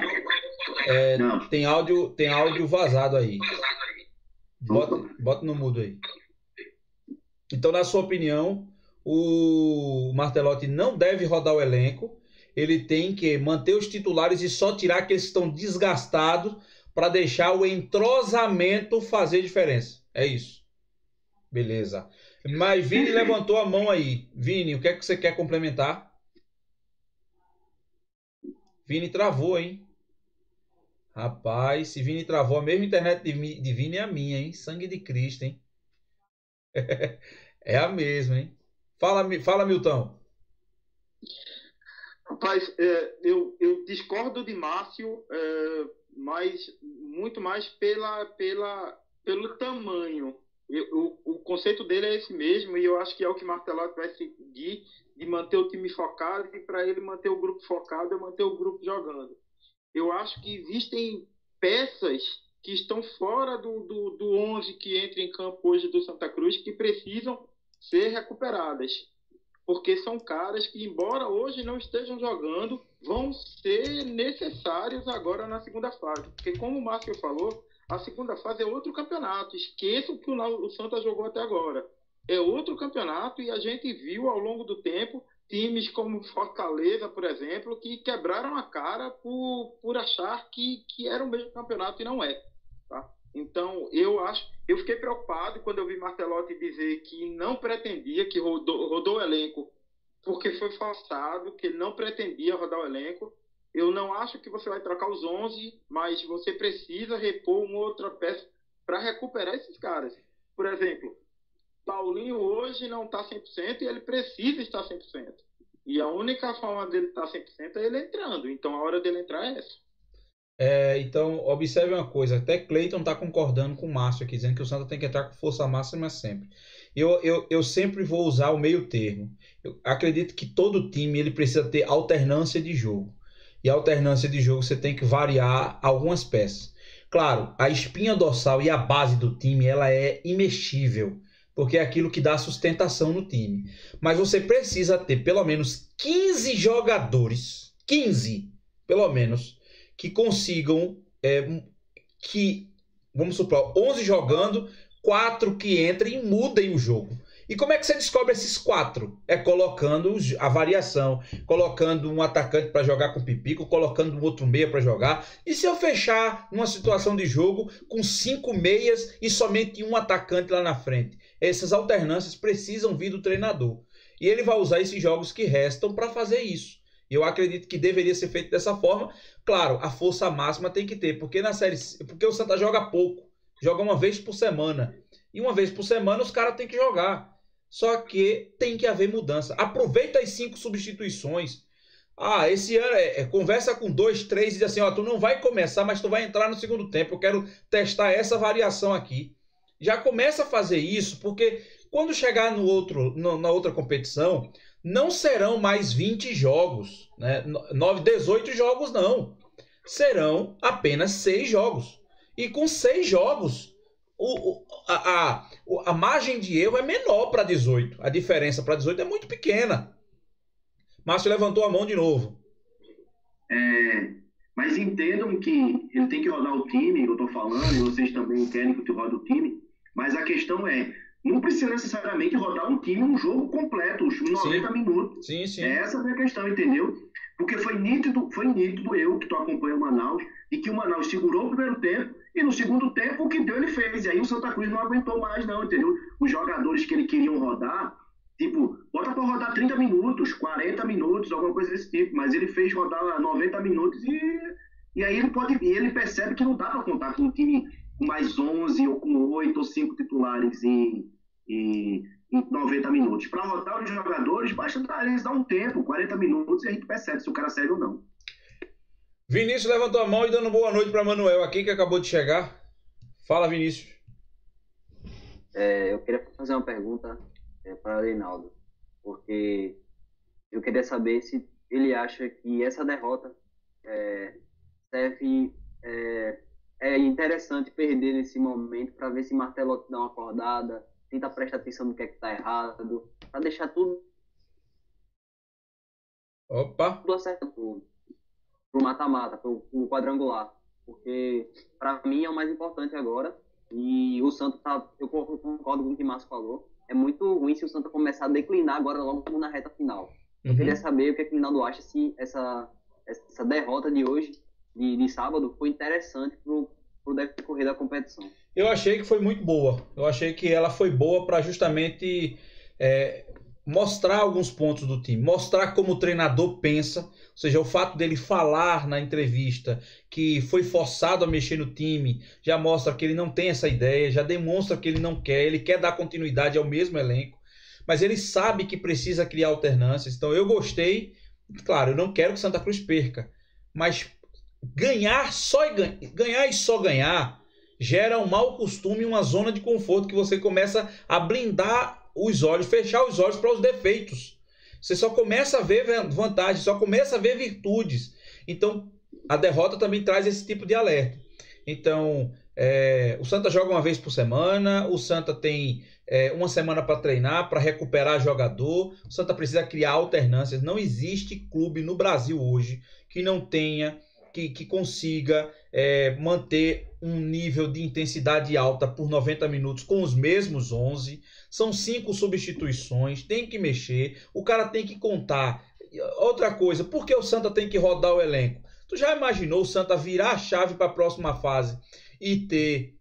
É, não. Tem, áudio, tem áudio vazado aí. Bota, bota no mudo aí. Então, na sua opinião, o Martelotti não deve rodar o elenco. Ele tem que manter os titulares e só tirar aqueles que estão desgastados para deixar o entrosamento fazer diferença. É isso. Beleza. Mas Vini levantou a mão aí. Vini, o que é que você quer complementar? Vini travou, hein? Rapaz, se Vini travou, a mesma internet de, de Vini é a minha, hein? Sangue de Cristo, hein? É a mesma, hein? Fala, fala Milton. Rapaz, é, eu, eu discordo de Márcio, é, mas muito mais pela, pela, pelo tamanho. Eu, o, o conceito dele é esse mesmo, e eu acho que é o que Martelotti vai seguir, de manter o time focado, e para ele manter o grupo focado é manter o grupo jogando. Eu acho que existem peças que estão fora do, do, do onze que entra em campo hoje do Santa Cruz, que precisam ser recuperadas. Porque são caras que, embora hoje não estejam jogando, vão ser necessários agora na segunda fase. Porque, como o Márcio falou, a segunda fase é outro campeonato. Esqueça o que o Santa jogou até agora. É outro campeonato, e a gente viu ao longo do tempo times como Fortaleza, por exemplo, que quebraram a cara por, por achar que, que era o mesmo campeonato, e não é. Tá? Então, eu acho, eu fiquei preocupado quando eu vi Martelotti dizer que não pretendia, que rodou, rodou o elenco porque foi forçado, que ele não pretendia rodar o elenco. Eu não acho que você vai trocar os onze, mas você precisa repor uma outra peça para recuperar esses caras. Por exemplo, Paulinho hoje não está cem por cento e ele precisa estar cem por cento. E a única forma dele estar cem por cento é ele entrando. Então a hora dele entrar é essa. É, então, observe uma coisa. Até Cleiton está concordando com o Márcio aqui, dizendo que o Santa tem que entrar com força máxima sempre. Eu, eu, eu sempre vou usar o meio termo. Eu acredito que todo time ele precisa ter alternância de jogo. E a alternância de jogo você tem que variar algumas peças. Claro, a espinha dorsal e a base do time ela é imexível, porque é aquilo que dá sustentação no time. Mas você precisa ter pelo menos quinze jogadores, quinze pelo menos, que consigam, é, que, vamos supor, onze jogando, quatro que entrem e mudem o jogo. E como é que você descobre esses quatro? É colocando a variação, colocando um atacante para jogar com Pipico, colocando um outro meia para jogar. E se eu fechar uma situação de jogo com cinco meias e somente um atacante lá na frente? Essas alternâncias precisam vir do treinador. E ele vai usar esses jogos que restam para fazer isso. Eu acredito que deveria ser feito dessa forma. Claro, a força máxima tem que ter, porque na série, porque o Santa joga pouco, joga uma vez por semana. E uma vez por semana os caras têm que jogar. Só que tem que haver mudança. Aproveita as cinco substituições. Ah, esse ano é, é, conversa com dois, três e diz assim, ó, tu não vai começar, mas tu vai entrar no segundo tempo. Eu quero testar essa variação aqui. Já começa a fazer isso, porque quando chegar no outro, no, na outra competição, não serão mais vinte jogos, né? nove, dezoito jogos não. Serão apenas seis jogos. E com seis jogos, o, o, a, a, a margem de erro é menor para dezoito. A diferença para dezoito é muito pequena. Márcio levantou a mão de novo. É, mas entendam que ele tem que rodar o time, eu estou falando, e vocês também querem que eu rode o time, mas a questão é, não precisa necessariamente rodar um time um jogo completo, os noventa sim. minutos. Sim, sim. Essa é a questão, entendeu? Porque foi nítido, foi nítido eu, que estou acompanhando o Manaus, e que o Manaus segurou o primeiro tempo, e no segundo tempo o que deu ele fez. E aí o Santa Cruz não aguentou mais não, entendeu? Os jogadores que ele queriam rodar, tipo, bota para rodar trinta minutos, quarenta minutos, alguma coisa desse tipo, mas ele fez rodar noventa minutos e, e aí ele pode ele percebe que não dá para contar com um time com mais onze ou com oito ou cinco titulares em, em, em noventa minutos. Para rodar os jogadores, basta dar, eles dar um tempo, quarenta minutos, e a gente percebe se o cara serve ou não. Vinícius levantou a mão e dando boa noite para Manuel aqui, que acabou de chegar. Fala, Vinícius. É, eu queria fazer uma pergunta É, para o Reinaldo, porque eu queria saber se ele acha que essa derrota é, serve, é, é interessante perder nesse momento para ver se Martelotti dá uma acordada, tenta prestar atenção no que é que está errado, para deixar tudo, Opa. tudo acertado para o mata-mata, para o quadrangular, porque para mim é o mais importante agora, e o Santos, tá, eu concordo com o que o Márcio falou, é muito ruim se o Santa começar a declinar agora logo na reta final. Eu Uhum. queria saber o que, é que o Rinaldo acha se essa, essa derrota de hoje, de, de sábado, foi interessante pro, pro decorrer da competição. Eu achei que foi muito boa. Eu achei que ela foi boa para justamente é, mostrar alguns pontos do time, mostrar como o treinador pensa, ou seja, o fato dele falar na entrevista que foi forçado a mexer no time, já mostra que ele não tem essa ideia, já demonstra que ele não quer, ele quer dar continuidade ao mesmo elenco, mas ele sabe que precisa criar alternâncias. Então eu gostei, claro, eu não quero que Santa Cruz perca, mas ganhar, só e ganhar e só ganhar gera um mau costume, uma zona de conforto que você começa a blindar os olhos, fechar os olhos para os defeitos. Você só começa a ver vantagens, só começa a ver virtudes. Então, a derrota também traz esse tipo de alerta. Então, é, o Santa joga uma vez por semana, o Santa tem é, uma semana para treinar, para recuperar jogador, o Santa precisa criar alternâncias. Não existe clube no Brasil hoje que não tenha, que, que consiga é, manter um nível de intensidade alta por noventa minutos com os mesmos onze. São cinco substituições, tem que mexer, o cara tem que contar. Outra coisa, por que o Santa tem que rodar o elenco? Tu já imaginou o Santa virar a chave para a próxima fase e ter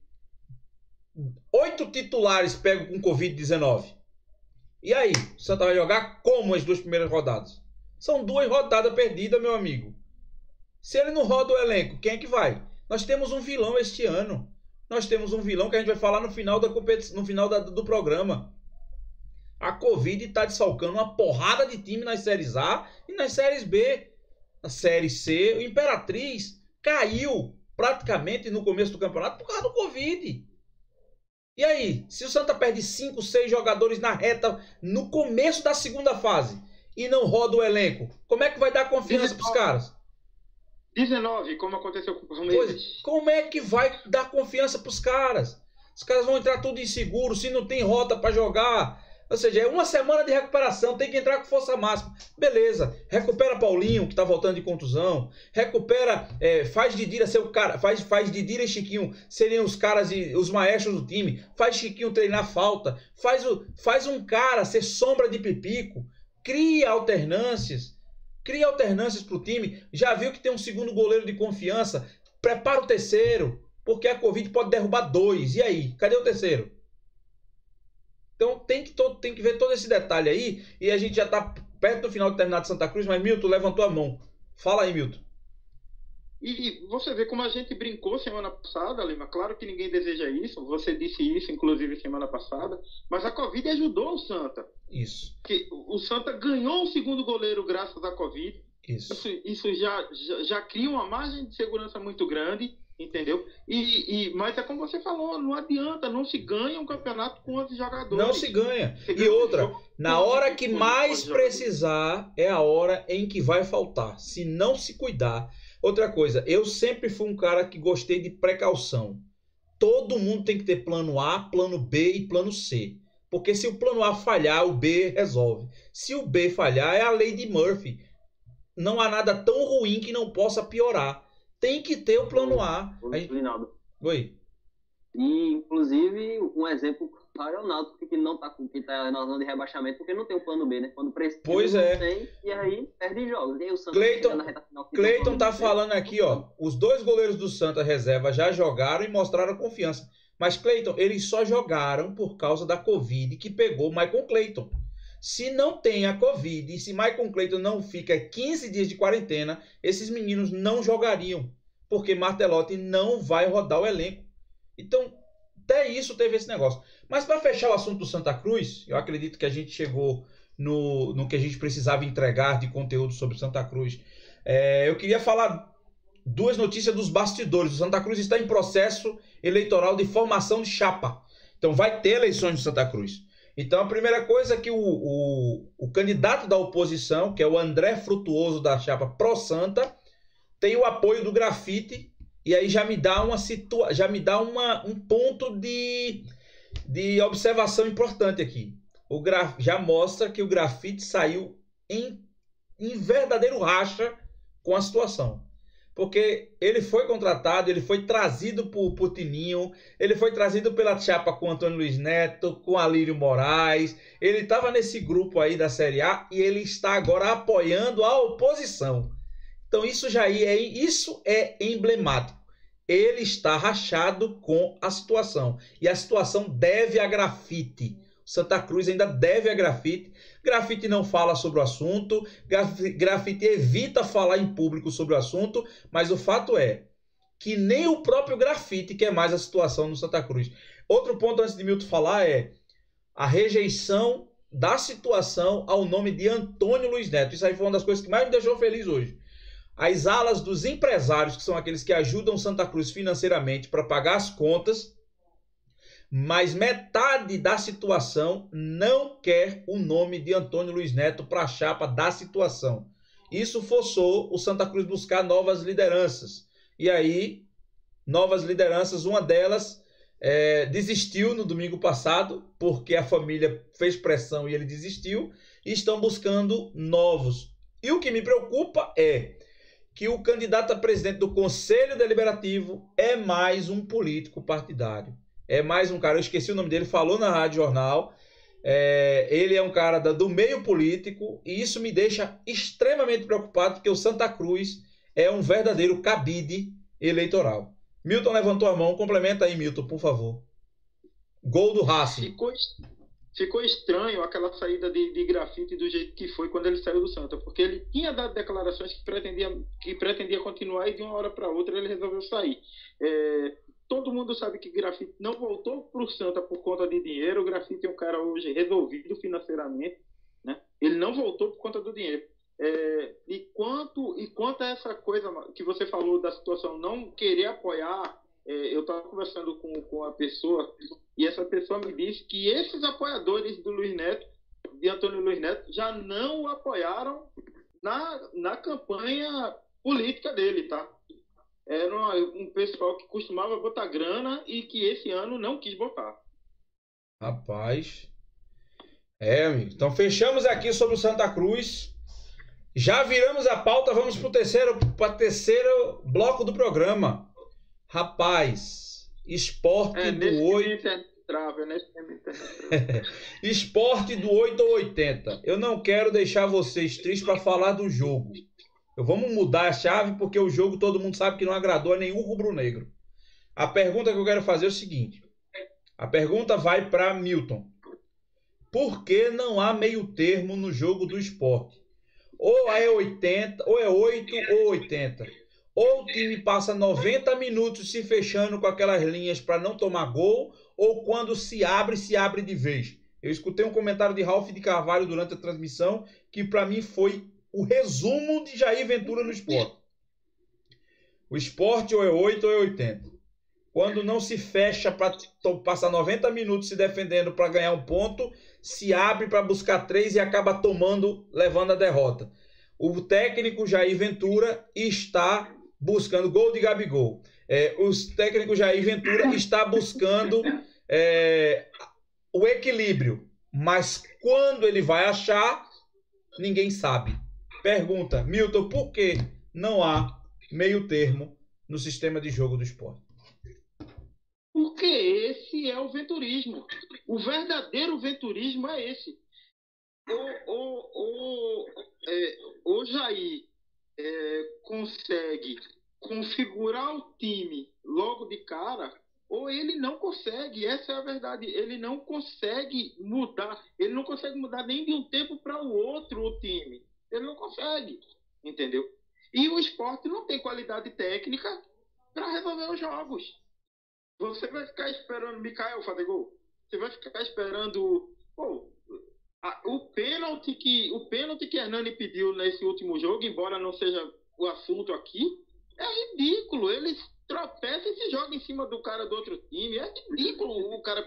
oito titulares pegos com covid dezenove? E aí, o Santa vai jogar como as duas primeiras rodadas? São duas rodadas perdidas, meu amigo. Se ele não roda o elenco, quem é que vai? Nós temos um vilão este ano. Nós temos um vilão que a gente vai falar no final, da competição, no final da, do programa. A Covid está desfalcando uma porrada de time nas séries A e nas séries B. Na série C, o Imperatriz caiu praticamente no começo do campeonato por causa do Covid. E aí, se o Santa perde cinco, seis jogadores na reta no começo da segunda fase e não roda o elenco, como é que vai dar confiança para os caras? dezenove, como aconteceu com o Palmeiras. Pois, como é que vai dar confiança para os caras? Os caras vão entrar tudo inseguro, se não tem rota para jogar. Ou seja, é uma semana de recuperação, tem que entrar com força máxima. Beleza, recupera Paulinho, que está voltando de contusão. Recupera, é, faz Didira ser o cara, faz, faz Didira e Chiquinho seriam os caras e os maestros do time. Faz Chiquinho treinar falta. Faz, o, faz um cara ser sombra de Pipico. Cria alternâncias. Cria alternâncias para o time. Já viu que tem um segundo goleiro de confiança? Prepara o terceiro, porque a Covid pode derrubar dois. E aí? Cadê o terceiro? Então tem que, todo, tem que ver todo esse detalhe aí. E a gente já está perto do final de terminar de Santa Cruz, mas Milton levantou a mão. Fala aí, Milton. E você vê como a gente brincou semana passada, Lima. Claro que ninguém deseja isso. Você disse isso, inclusive, semana passada. Mas a Covid ajudou o Santa. Isso. Que o Santa ganhou o segundo goleiro graças à Covid. Isso. Isso, isso já, já, já cria uma margem de segurança muito grande, entendeu? E, e, mas é como você falou, não adianta, não se ganha um campeonato com onze jogadores. Não se ganha. Você E ganha outra, jogo, na hora que com mais onze jogadores. precisar, é a hora em que vai faltar. Se não se cuidar. Outra coisa, eu sempre fui um cara que gostei de precaução. Todo mundo tem que ter plano A, plano B e plano C. Porque se o plano A falhar, o B resolve. Se o B falhar, é a lei de Murphy. Não há nada tão ruim que não possa piorar. Tem que ter o plano A. Ô, Aí... Linaldo. Oi. E, inclusive, um exemplo claro é o Náutico, que não tá com que tá na zona de rebaixamento, porque não tem o plano B, né? Quando precisa, Pois não é. tem, e aí perde jogos. E aí o Santa Cleiton- chega na reta final, que Cleiton não tá tem. falando aqui, ó. Os dois goleiros do Santa reserva já jogaram e mostraram confiança. Mas, Cleiton, eles só jogaram por causa da Covid que pegou o Michael Cleiton. Se não tem a Covid e se Michael Cleiton não fica quinze dias de quarentena, esses meninos não jogariam. Porque Martelotti não vai rodar o elenco. Então, até isso teve esse negócio. Mas para fechar o assunto do Santa Cruz, eu acredito que a gente chegou no, no que a gente precisava entregar de conteúdo sobre Santa Cruz. É, eu queria falar duas notícias dos bastidores. O Santa Cruz está em processo eleitoral de formação de chapa. Então vai ter eleições de Santa Cruz. Então a primeira coisa é que o, o, o candidato da oposição, que é o André Frutuoso da chapa Pro Santa, tem o apoio do Grafite. E aí já me dá, uma situa já me dá uma, um ponto de, de observação importante aqui. O graf já mostra que o Grafite saiu em, em verdadeiro racha com a situação. Porque ele foi contratado, ele foi trazido por, por Tininho, ele foi trazido pela chapa com Antônio Luiz Neto, com Alírio Moraes. Ele estava nesse grupo aí da Série A e ele está agora apoiando a oposição. Então isso já é, isso é emblemático. Ele está rachado com a situação. E a situação deve a Grafite. Santa Cruz ainda deve a Grafite. Grafite não fala sobre o assunto. Grafite evita falar em público sobre o assunto. Mas o fato é que nem o próprio Grafite quer mais a situação no Santa Cruz. Outro ponto antes de Milton falar é a rejeição da situação ao nome de Antônio Luiz Neto. Isso aí foi uma das coisas que mais me deixou feliz hoje. As alas dos empresários, que são aqueles que ajudam Santa Cruz financeiramente para pagar as contas, mas metade da situação não quer o nome de Antônio Luiz Neto para a chapa da situação. Isso forçou o Santa Cruz buscar novas lideranças. E aí, novas lideranças, uma delas é, desistiu no domingo passado, porque a família fez pressão e ele desistiu, e estão buscando novos. E o que me preocupa é que o candidato a presidente do Conselho Deliberativo é mais um político partidário. É mais um cara, eu esqueci o nome dele, falou na Rádio Jornal. É, ele é um cara da, do meio político e isso me deixa extremamente preocupado, porque o Santa Cruz é um verdadeiro cabide eleitoral. Milton levantou a mão, complementa aí, Milton, por favor. Gol do Racing. Ficou, ficou estranho aquela saída de, de Grafite do jeito que foi quando ele saiu do Santa, porque ele tinha dado declarações que pretendia, que pretendia continuar e de uma hora para outra ele resolveu sair. É, todo mundo sabe que Grafite não voltou para o Santa por conta de dinheiro. O Grafite é um cara hoje resolvido financeiramente, né? Ele não voltou por conta do dinheiro. É, e, quanto, e quanto a essa coisa que você falou da situação não querer apoiar, é, eu estava conversando com, com a pessoa e essa pessoa me disse que esses apoiadores do Luiz Neto, de Antônio Luiz Neto, já não o apoiaram na, na campanha política dele, tá? Era um pessoal que costumava botar grana e que esse ano não quis botar. Rapaz. É, amigo. Então fechamos aqui sobre o Santa Cruz. Já viramos a pauta, vamos para o terceiro, para terceiro bloco do programa. Rapaz, esporte É, do oito. Trava, né? Esporte do oito ou oitenta. Eu não quero deixar vocês tristes para falar do jogo. Eu vamos mudar a chave porque o jogo todo mundo sabe que não agradou a nenhum rubro-negro. A pergunta que eu quero fazer é o seguinte. A pergunta vai para Milton. por que não há meio termo no jogo do Sport? Ou é oitenta, ou é oito ou oitenta. Ou o time passa noventa minutos se fechando com aquelas linhas para não tomar gol, ou quando se abre, se abre de vez. Eu escutei um comentário de Ralf de Carvalho durante a transmissão que para mim foi o resumo de Jair Ventura no Sport. O Sport ou é oito ou é oitenta. Quando não se fecha para passar noventa minutos se defendendo para ganhar um ponto, se abre para buscar três e acaba tomando, levando a derrota. O técnico Jair Ventura está buscando gol de Gabigol. É, o técnico Jair Ventura está buscando é, o equilíbrio. Mas quando ele vai achar, ninguém sabe. Pergunta, Milton, por que não há meio termo no sistema de jogo do Sport? Porque esse é o venturismo. O verdadeiro venturismo é esse. O, o, o, é, o Jair é, consegue configurar o time logo de cara, ou ele não consegue. Essa é a verdade. Ele não consegue mudar. Ele não consegue mudar nem de um tempo para o outro o time. Ele não consegue. Entendeu? E o Sport não tem qualidade técnica para resolver os jogos. Você vai ficar esperando o Mikael fazer gol? Você vai ficar esperando pô, a, o pênalti que o pênalti que Hernani pediu nesse último jogo, embora não seja o assunto aqui, é ridículo. Ele tropeça e se joga em cima do cara do outro time. É ridículo o cara...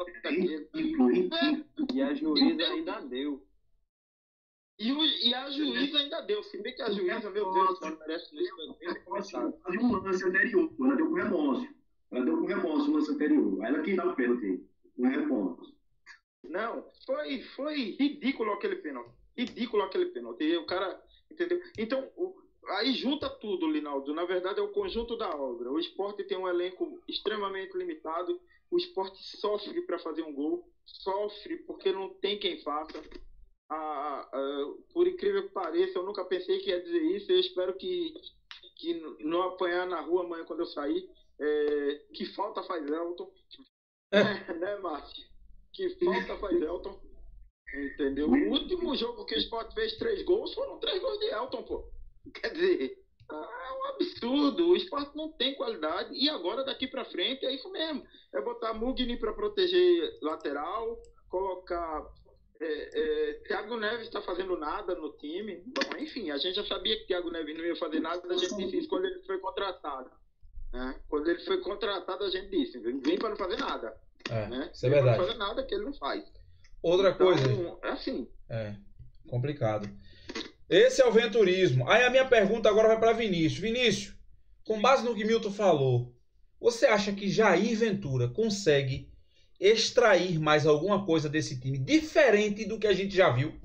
É. E a juíza ainda deu. E, o, e a juíza ainda deu. Se bem que a juíza, meu Deus, não merece nem comentário. Fazia um lance anterior, ela deu com remorso. Ela deu com remorso no lance anterior. Aí ela quis dar o pênalti. Com remorso. Não, foi, foi ridículo aquele pênalti. Ridículo aquele pênalti. E o cara, entendeu? Então, o, aí junta tudo, Linaldo. Na verdade, é o conjunto da obra. O Sport tem um elenco extremamente limitado. O Sport sofre para fazer um gol. Sofre porque não tem quem faça. Ah, ah, por incrível que pareça, eu nunca pensei que ia dizer isso. Eu espero que, que não apanhar na rua amanhã quando eu sair. É, que falta faz Elton. É, né, Márcio? Que falta faz Elton. Entendeu? O último jogo que o Sport fez três gols foram três gols de Elton, pô. Quer dizer, é um absurdo. O Sport não tem qualidade. E agora, daqui pra frente, é isso mesmo. É botar Mugni pra proteger lateral, colocar. É, é, Thiago Neves está fazendo nada no time. Bom, enfim, a gente já sabia que Thiago Neves não ia fazer nada, a gente disse isso quando ele foi contratado. Né? Quando ele foi contratado, a gente disse: vem para não fazer nada. É, né? Isso é verdade. Para não fazer nada que ele não faz. Outra então, coisa. É assim. É, complicado. Esse é o venturismo. Aí a minha pergunta agora vai para Vinícius. Vinícius, com base no que Milton falou, você acha que Jair Ventura consegue extrair mais alguma coisa desse time diferente do que a gente já viu?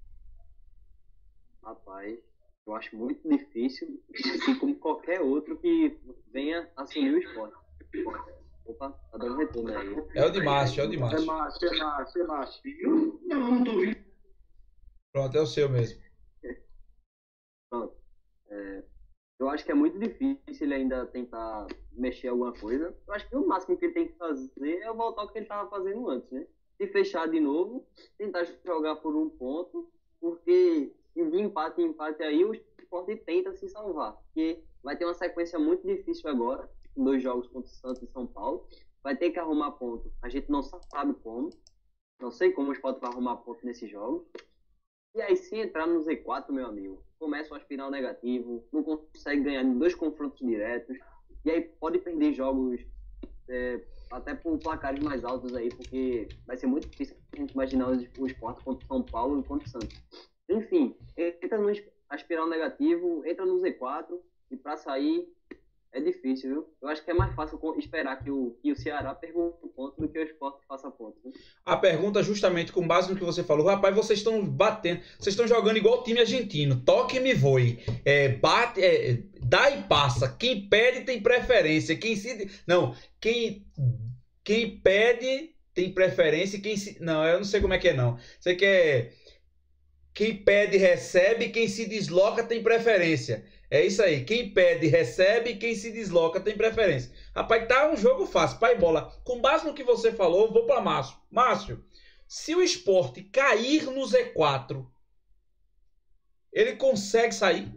Rapaz, eu acho muito difícil, assim como qualquer outro que venha assumir o Sport. Opa, tá dando retorno aí. É o de Márcio, é o de É Márcio. Márcio, é Márcio, é Márcio. Não, não tô ouvindo. Pronto, é o seu mesmo. Pronto. É, eu acho que é muito difícil ele ainda tentar mexer alguma coisa. Eu acho que o máximo que ele tem que fazer é voltar ao que ele estava fazendo antes, né? Se fechar de novo, tentar jogar por um ponto, porque de empate em empate aí o Sport tenta se salvar. Porque vai ter uma sequência muito difícil agora, dois jogos contra o Santos e São Paulo. Vai ter que arrumar ponto. A gente não sabe como. Não sei como o Sport vai arrumar ponto nesses jogos. E aí, se entrar no Z quatro, meu amigo, começa um aspiral negativo, não consegue ganhar em dois confrontos diretos, e aí pode perder jogos é, até por placares mais altos aí, porque vai ser muito difícil a gente imaginar o Sport contra o São Paulo e contra o Santos. Enfim, entra no aspiral negativo, entra no Z quatro, e para sair é difícil, viu? Eu acho que é mais fácil esperar que o, que o Ceará perca um ponto do que o Sport faça ponto. Viu? A pergunta, justamente com base no que você falou, rapaz, vocês estão batendo, vocês estão jogando igual o time argentino, toque e me voe, é, bate, é, dá e passa, quem pede tem preferência, quem se... Não, quem, quem pede tem preferência, quem se... Não, eu não sei como é que é não. Você quer... Quem pede recebe, quem se desloca tem preferência. É isso aí. Quem pede recebe, quem se desloca tem preferência. Rapaz, tá um jogo fácil. Pai bola. Com base no que você falou, eu vou para Márcio. Márcio, Se o Sport cair no Z quatro, ele consegue sair?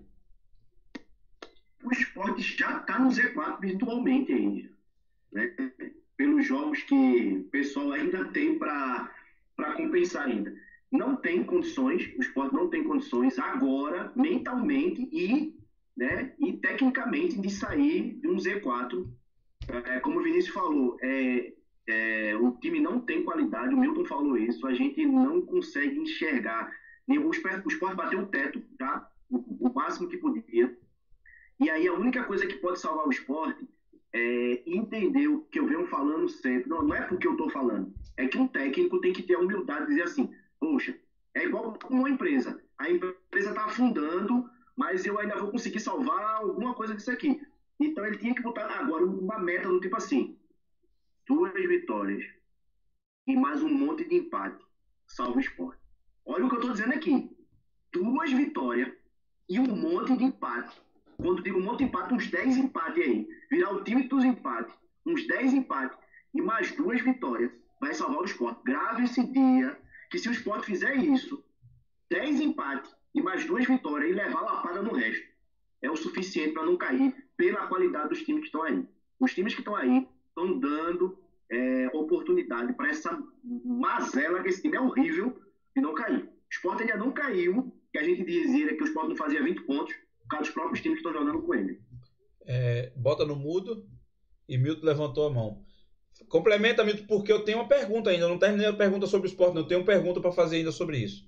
O Sport já está no Z quatro virtualmente ainda, né? Pelos jogos que o pessoal ainda tem para compensar ainda. Não tem condições, o Sport não tem condições agora, mentalmente e, né, e tecnicamente, de sair de um Z quatro. É, como o Vinícius falou, é, é, o time não tem qualidade, o Milton falou isso, a gente não consegue enxergar. O Sport, o Sport bateu o teto, tá? O, o máximo que podia. E aí a única coisa que pode salvar o Sport é entender o que eu venho falando sempre. Não, não é porque eu estou falando, é que um técnico tem que ter a humildade de dizer assim, poxa, é igual com uma empresa. A empresa está afundando, mas eu ainda vou conseguir salvar alguma coisa disso aqui. Então ele tinha que botar agora uma meta do tipo assim, duas vitórias e mais um monte de empate, salva o Sport. Olha o que eu estou dizendo aqui. Duas vitórias e um monte de empate. Quando digo um monte de empate, uns dez empates aí. Virar o time dos empates. Uns dez empates e mais duas vitórias. Vai salvar o Sport. Grave esse dia que se o Sport fizer isso, dez empates e mais duas vitórias e levar a lapada no resto, é o suficiente para não cair pela qualidade dos times que estão aí. Os times que estão aí estão dando é, oportunidade para essa mazela que esse time é horrível de não cair. O Sport ainda não caiu, que a gente dizia que o Sport não fazia vinte pontos, por causa dos próprios times que estão jogando com ele. É, bota no mudo e Milton levantou a mão. Complementa, Milton, porque eu tenho uma pergunta ainda. Eu não terminei a pergunta sobre o Sport, não. Eu tenho uma pergunta para fazer ainda sobre isso.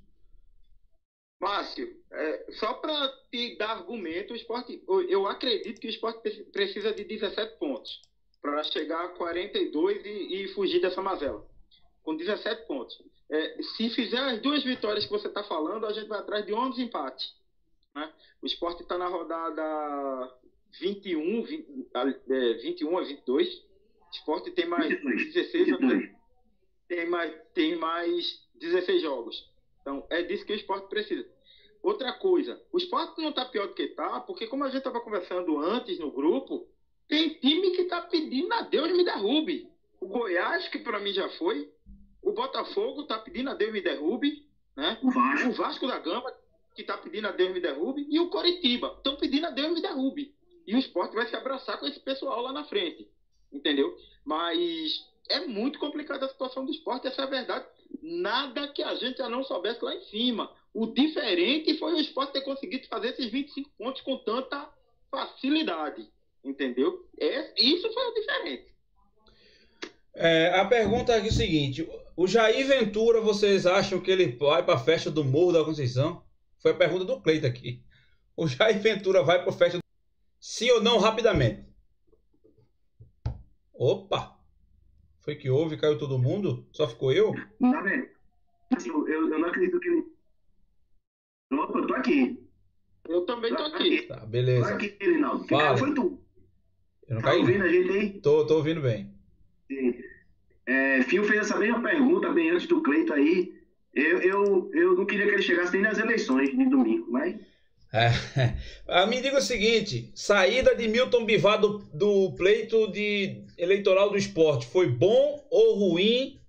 Márcio, é, só para te dar argumento, o Sport, eu acredito que o Sport precisa de dezessete pontos para chegar a quarenta e dois e, e fugir dessa mazela. Com dezessete pontos. É, se fizer as duas vitórias que você está falando, a gente vai atrás de onze empates. Né? O Sport está na rodada vinte e um, vinte, é, vinte e um a vinte e dois. O Sport tem mais dezesseis, tem mais, tem mais dezesseis jogos. Então, é disso que o Sport precisa. Outra coisa, o Sport não está pior do que está, porque como a gente estava conversando antes no grupo, tem time que está pedindo a Deus me derrube. O Goiás, que para mim já foi, o Botafogo está pedindo a Deus me derrube, né? O Vasco, o Vasco da Gama, que está pedindo a Deus me derrube, e o Coritiba estão pedindo a Deus me derrube. E o Sport vai se abraçar com esse pessoal lá na frente, entendeu? Mas é muito complicada a situação do Sport, essa é a verdade. Nada que a gente já não soubesse lá em cima. O diferente foi o Sport ter conseguido fazer esses vinte e cinco pontos com tanta facilidade, entendeu? É, isso foi o diferente. É, a pergunta é o seguinte: o Jair Ventura, vocês acham que ele vai para a festa do Morro da Conceição? Foi a pergunta do Cleiton aqui. O Jair Ventura vai para a festa do... Sim ou não, rapidamente? Opa! Foi que houve? Caiu todo mundo? Só ficou eu? Tá vendo? Eu, eu, eu não acredito que ele... Opa, eu tô aqui. Eu também tô aqui. Tá, beleza. Tô aqui, Rinaldo. Quem Fala. caiu foi tu. Eu não Tá caí. ouvindo a gente aí? Tô, tô ouvindo bem. É, Fio fez essa mesma pergunta bem antes do Cleiton aí. Eu, eu, eu não queria que ele chegasse nem nas eleições de domingo, mas... É. Me diga o seguinte: saída de Milton Bivar do, do pleito de eleitoral do Sport foi bom ou ruim,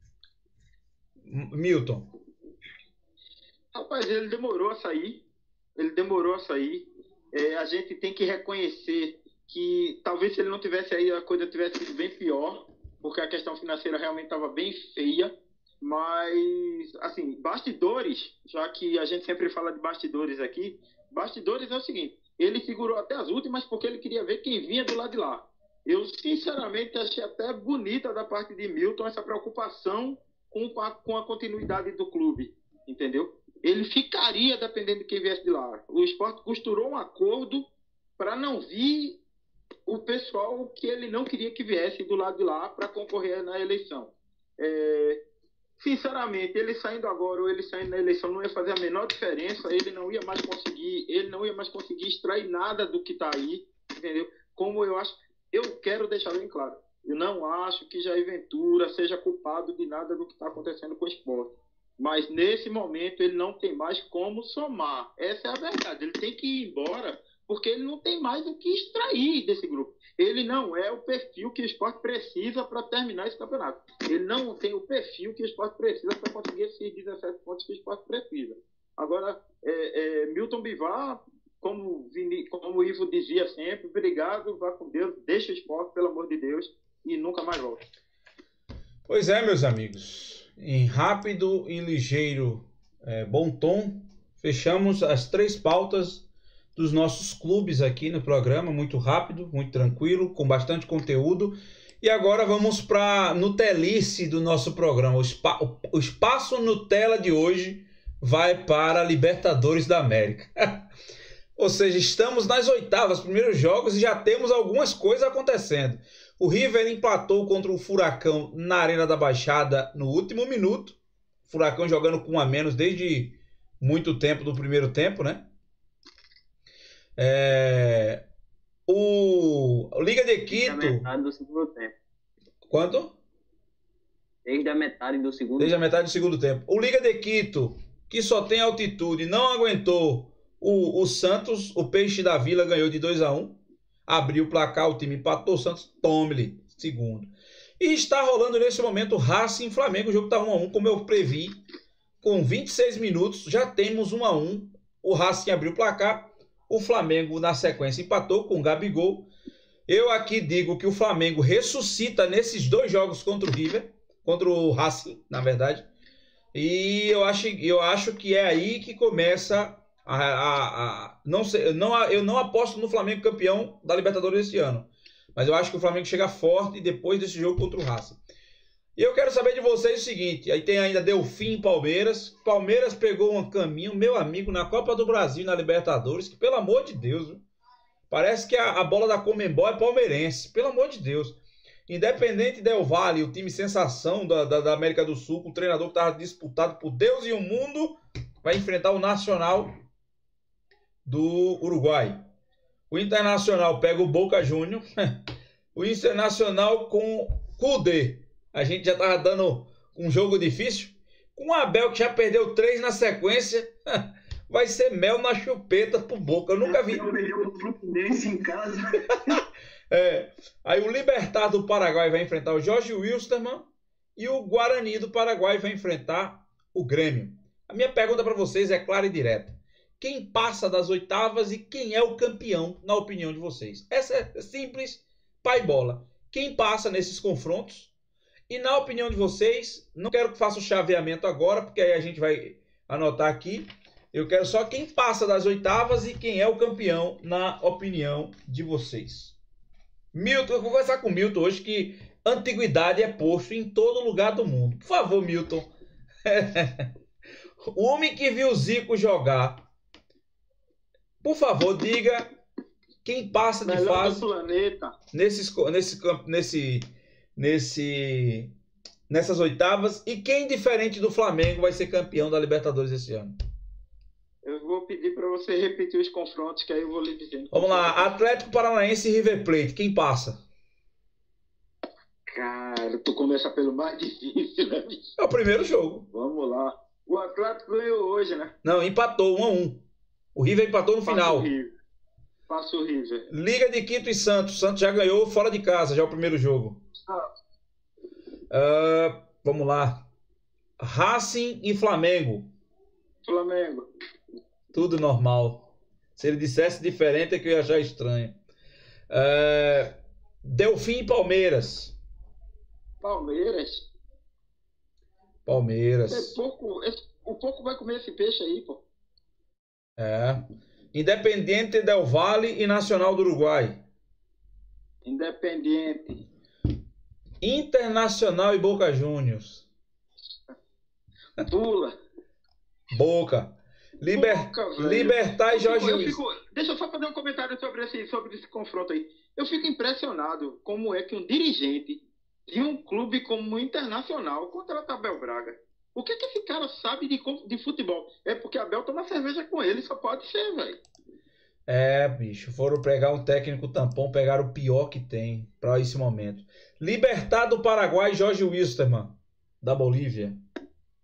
Milton? Rapaz, ele demorou a sair. Ele demorou a sair. É, a gente tem que reconhecer que talvez se ele não tivesse aí, a coisa tivesse sido bem pior, porque a questão financeira realmente estava bem feia. Mas, assim, bastidores, já que a gente sempre fala de bastidores aqui, bastidores é o seguinte: ele segurou até as últimas porque ele queria ver quem vinha do lado de lá. Eu, sinceramente, achei até bonita da parte de Milton essa preocupação com a, com a continuidade do clube, entendeu? Ele ficaria dependendo de quem viesse de lá. O Sport costurou um acordo para não vir o pessoal que ele não queria que viesse do lado de lá para concorrer na eleição. É, sinceramente, ele saindo agora ou ele saindo na eleição não ia fazer a menor diferença. Ele não ia mais conseguir, ele não ia mais conseguir extrair nada do que está aí, entendeu? Como eu acho, eu quero deixar bem claro, eu não acho que Jair Ventura seja culpado de nada do que está acontecendo com o Sport. Mas nesse momento ele não tem mais como somar. Essa é a verdade. Ele tem que ir embora porque ele não tem mais o que extrair desse grupo. Ele não é o perfil que o Sport precisa para terminar esse campeonato. Ele não tem o perfil que o Sport precisa para conseguir esses dezessete pontos que o Sport precisa. Agora, é, é, Milton Bivar, como, Vini, como o Ivo dizia sempre, obrigado, vá com Deus, deixa o Sport, pelo amor de Deus, e nunca mais volta. Pois é, meus amigos. Em rápido e ligeiro é, bom tom, fechamos as três pautas dos nossos clubes aqui no programa, muito rápido, muito tranquilo, com bastante conteúdo. E agora vamos para a Nutelice do nosso programa. O, spa, o, o espaço Nutella de hoje vai para a Libertadores da América. Ou seja, estamos nas oitavas, primeiros jogos, e já temos algumas coisas acontecendo. O River empatou contra o Furacão na Arena da Baixada no último minuto. Furacão jogando com um a menos desde muito tempo do primeiro tempo, né? É... O... o Liga de Quito... Desde a metade do segundo tempo. Quanto? Desde a metade do segundo Desde a metade do segundo tempo. O Liga de Quito, que só tem altitude, não aguentou o, o Santos. O Peixe da Vila ganhou de dois a um. Abriu o placar, o time empatou, o Santos tome-lhe, segundo. E está rolando nesse momento Racing e Flamengo. O jogo está um a um, como eu previ. Com vinte e seis minutos, já temos um a um. O Racing abriu o placar. O Flamengo, na sequência, empatou com o Gabigol. Eu aqui digo que o Flamengo ressuscita nesses dois jogos contra o River. Contra o Racing, na verdade. E eu acho, eu acho que é aí que começa... A, a, a, não sei, não, eu não aposto no Flamengo campeão da Libertadores esse ano. Mas eu acho que o Flamengo chega forte depois desse jogo contra o Racing. E eu quero saber de vocês o seguinte. Aí tem ainda Delfim e Palmeiras. Palmeiras pegou um caminho, meu amigo, na Copa do Brasil e na Libertadores. Que pelo amor de Deus, viu? Parece que a, a bola da Conmebol é palmeirense. Pelo amor de Deus. Independente Del Valle, o time sensação da, da, da América do Sul, com o treinador que estava disputado por Deus e o mundo, vai enfrentar o Nacional do Uruguai. O Internacional pega o Boca Juniors. O Internacional com Cudê. A gente já estava dando um jogo difícil. Com o Abel, que já perdeu três na sequência, vai ser mel na chupeta pro Boca. Eu nunca vi. Perdeu pro Fluminense em casa. É. Aí o Libertad do Paraguai vai enfrentar o Jorge Wilstermann. E o Guarani do Paraguai vai enfrentar o Grêmio. A minha pergunta para vocês é clara e direta. Quem passa das oitavas e quem é o campeão, na opinião de vocês? Essa é simples, pai bola. Quem passa nesses confrontos? E na opinião de vocês, não quero que faça o chaveamento agora, porque aí a gente vai anotar aqui. Eu quero só quem passa das oitavas e quem é o campeão, na opinião de vocês. Milton, eu vou conversar com o Milton hoje, que antiguidade é posto em todo lugar do mundo. Por favor, Milton. O homem que viu o Zico jogar. Por favor, diga quem passa de Melhor fase do planeta. Nesses, nesse, nesse, nesse, nessas oitavas e quem, diferente do Flamengo, vai ser campeão da Libertadores esse ano. Eu vou pedir para você repetir os confrontos, que aí eu vou lhe dizendo. Vamos lá, Atlético Paranaense e River Plate, quem passa? Cara, tu começa pelo mais difícil, né, bicho? É o primeiro jogo. Vamos lá. O Atlético ganhou hoje, né? Não, empatou, um a um. O River empatou no Passa final. o River. Passa o River. Liga de Quito e Santos. Santos já ganhou fora de casa, já o primeiro jogo. Ah. Uh, vamos lá. Racing e Flamengo. Flamengo. Tudo normal. Se ele dissesse diferente é que eu ia achar estranho. Uh, Delfim e Palmeiras. Palmeiras. Palmeiras. É pouco, é, o pouco vai comer esse peixe aí, pô. É. Independiente Del Valle e Nacional do Uruguai. Independiente. Internacional e Boca Juniors. Pula. Boca. Liber... Boca, Libertar e Jorge eu Luiz. fico, deixa eu só fazer um comentário sobre esse, sobre esse confronto aí. Eu fico impressionado como é que um dirigente de um clube como o Internacional contrata Abel Braga. O que que esse cara sabe de, de futebol? É porque Abel toma cerveja com ele, só pode ser, velho. É, bicho, foram pegar um técnico tampão, pegaram o pior que tem para esse momento. Libertad do Paraguai, Jorge Wilstermann, da Bolívia.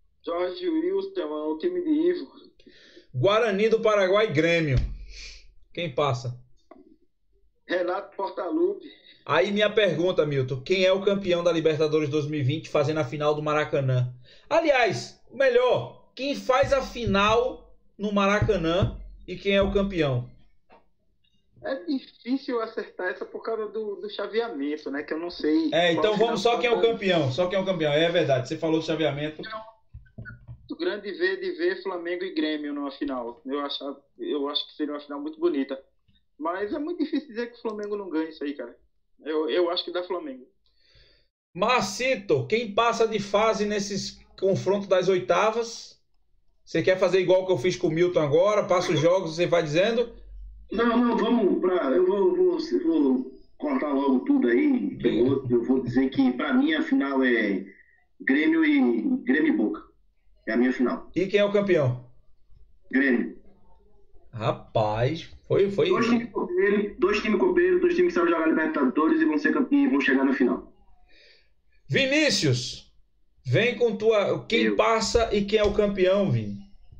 Jorge Wilstermann, o time de Ivo. Guarani do Paraguai, Grêmio. Quem passa? Renato Portaluppi. Aí minha pergunta, Milton. Quem é o campeão da Libertadores dois mil e vinte fazendo a final do Maracanã? Aliás, melhor, quem faz a final no Maracanã e quem é o campeão? É difícil acertar essa por causa do, do chaveamento, né? Que eu não sei. É, então vamos só quem é o campeão. Só quem é o campeão. É verdade, você falou do chaveamento. Muito grande ver de ver Flamengo e Grêmio numa final. Eu acho, eu acho que seria uma final muito bonita. Mas é muito difícil dizer que o Flamengo não ganha isso aí, cara. Eu, eu acho que dá Flamengo. Marcito, quem passa de fase nesses confrontos das oitavas? Você quer fazer igual que eu fiz com o Milton agora? Passa os jogos, você vai dizendo? Não, não, vamos pra... Eu vou, vou, vou cortar logo tudo aí. Eu vou, eu vou dizer que, pra mim, a final é Grêmio e Grêmio e Boca. É a minha final. E quem é o campeão? Grêmio. Rapaz, foi... foi... Dois times copeiros, dois times copeiros, dois times que sabem jogar Libertadores e vão, ser, e vão chegar na final. Vinícius, vem com tua... Quem Eu. passa e quem é o campeão, Vini?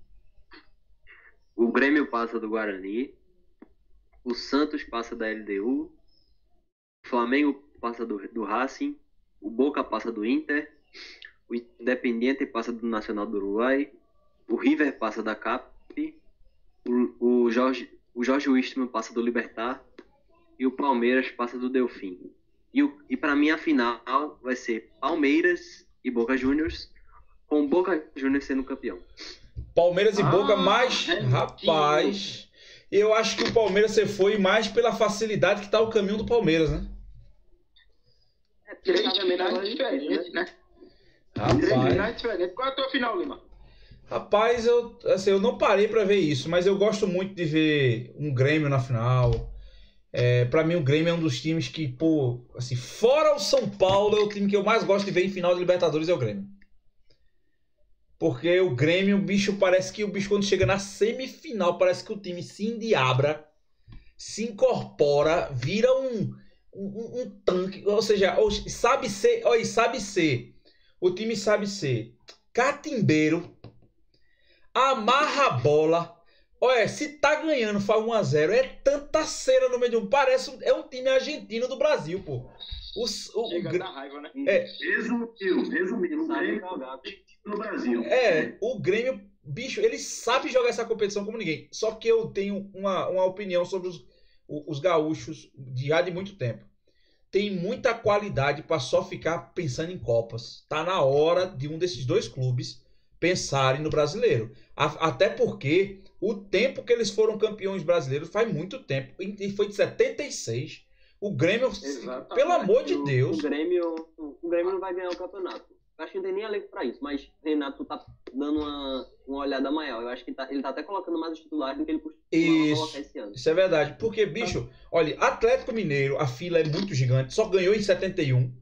O Grêmio passa do Guarani. O Santos passa da L D U. O Flamengo passa do, do Racing. O Boca passa do Inter. O Independiente passa do Nacional do Uruguai. O River passa da C A P. O, o, Jorge, o Jorge Wilstermann passa do Libertad. E o Palmeiras passa do Delfim. E, o, e para mim a final vai ser Palmeiras e Boca Juniors, com o Boca Juniors sendo campeão. Palmeiras e Ah, Boca, mais... é Rapaz, eu acho que o Palmeiras você foi mais pela facilidade que tá o caminho do Palmeiras, né? É, Três finais diferentes, né? Três Rapaz, finais diferentes. Qual é a tua final, Lima? rapaz eu, assim, eu não parei pra ver isso, mas eu gosto muito de ver um Grêmio na final. É, para mim o Grêmio é um dos times que, pô, assim, fora o São Paulo, é o time que eu mais gosto de ver em final de Libertadores é o Grêmio. Porque o Grêmio, o bicho, parece que o bicho quando chega na semifinal, parece que o time se endiabra, se incorpora, vira um, um, um tanque, ou seja, sabe ser, olha, sabe ser, o time sabe ser catimbeiro, amarra a bola. Olha, se tá ganhando, faz um a zero. É tanta cera no meio de um. Parece um, é um time argentino do Brasil, pô. O, o, Chega o, da raiva, né? é, Resumindo, resumindo, o Sabe Grêmio jogar. no Brasil. é, o Grêmio, bicho, ele sabe jogar essa competição como ninguém. Só que eu tenho uma, uma opinião sobre os, os gaúchos de já de muito tempo. Tem muita qualidade para só ficar pensando em Copas. Tá na hora de um desses dois clubes pensarem no brasileiro. A, até porque o tempo que eles foram campeões brasileiros faz muito tempo. E foi de setenta e seis. O Grêmio, Exatamente. pelo amor de O- Deus. O Grêmio, o Grêmio não vai ganhar o campeonato. Eu acho que não tem nem elenco pra isso, mas o Renato tá dando uma, uma olhada maior. Eu acho que tá- ele tá até colocando mais os titulares do que ele costumava Isso. colocar esse ano. Isso é verdade. Porque, bicho, olha, Atlético Mineiro, a fila é muito gigante. Só ganhou em setenta e um.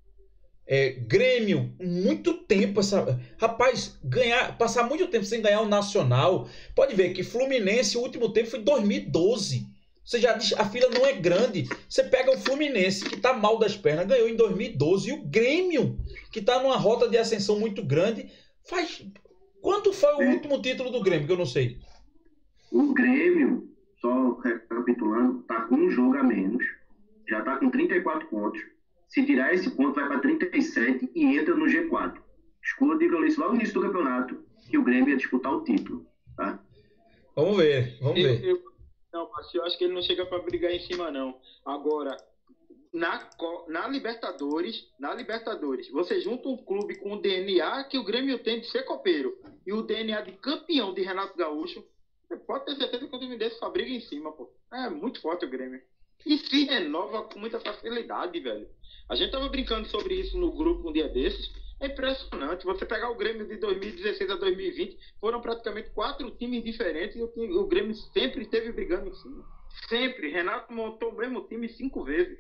É, Grêmio, muito tempo essa. Rapaz, ganhar, passar muito tempo sem ganhar o Nacional. Pode ver que Fluminense, o último tempo foi dois mil e doze. Ou seja, a fila não é grande. Você pega o Fluminense, que tá mal das pernas, ganhou em dois mil e doze. E o Grêmio, que tá numa rota de ascensão muito grande, faz. Quanto foi o último título do Grêmio? Que eu não sei. O Grêmio, só recapitulando, tá com um jogo a menos. Já tá com trinta e quatro pontos. Se tirar esse ponto, vai para trinta e sete e entra no G quatro. Escuta, eu disse logo no início do campeonato que o Grêmio ia disputar o título. Tá? Vamos ver, vamos Eu, ver. eu, não, Márcio, eu acho que ele não chega para brigar em cima, não. Agora, na, co- na Libertadores, na Libertadores, você junta um clube com o D N A que o Grêmio tem de ser copeiro e o D N A de campeão de Renato Gaúcho, você pode ter certeza que um time desse só briga em cima, pô. É muito forte o Grêmio. E se renova com muita facilidade, velho. A gente tava brincando sobre isso no grupo um dia desses. É impressionante. Você pegar o Grêmio de dois mil e dezesseis a dois mil e vinte, foram praticamente quatro times diferentes e o, time- o Grêmio sempre esteve brigando em cima. Sempre. Renato montou o mesmo time cinco vezes.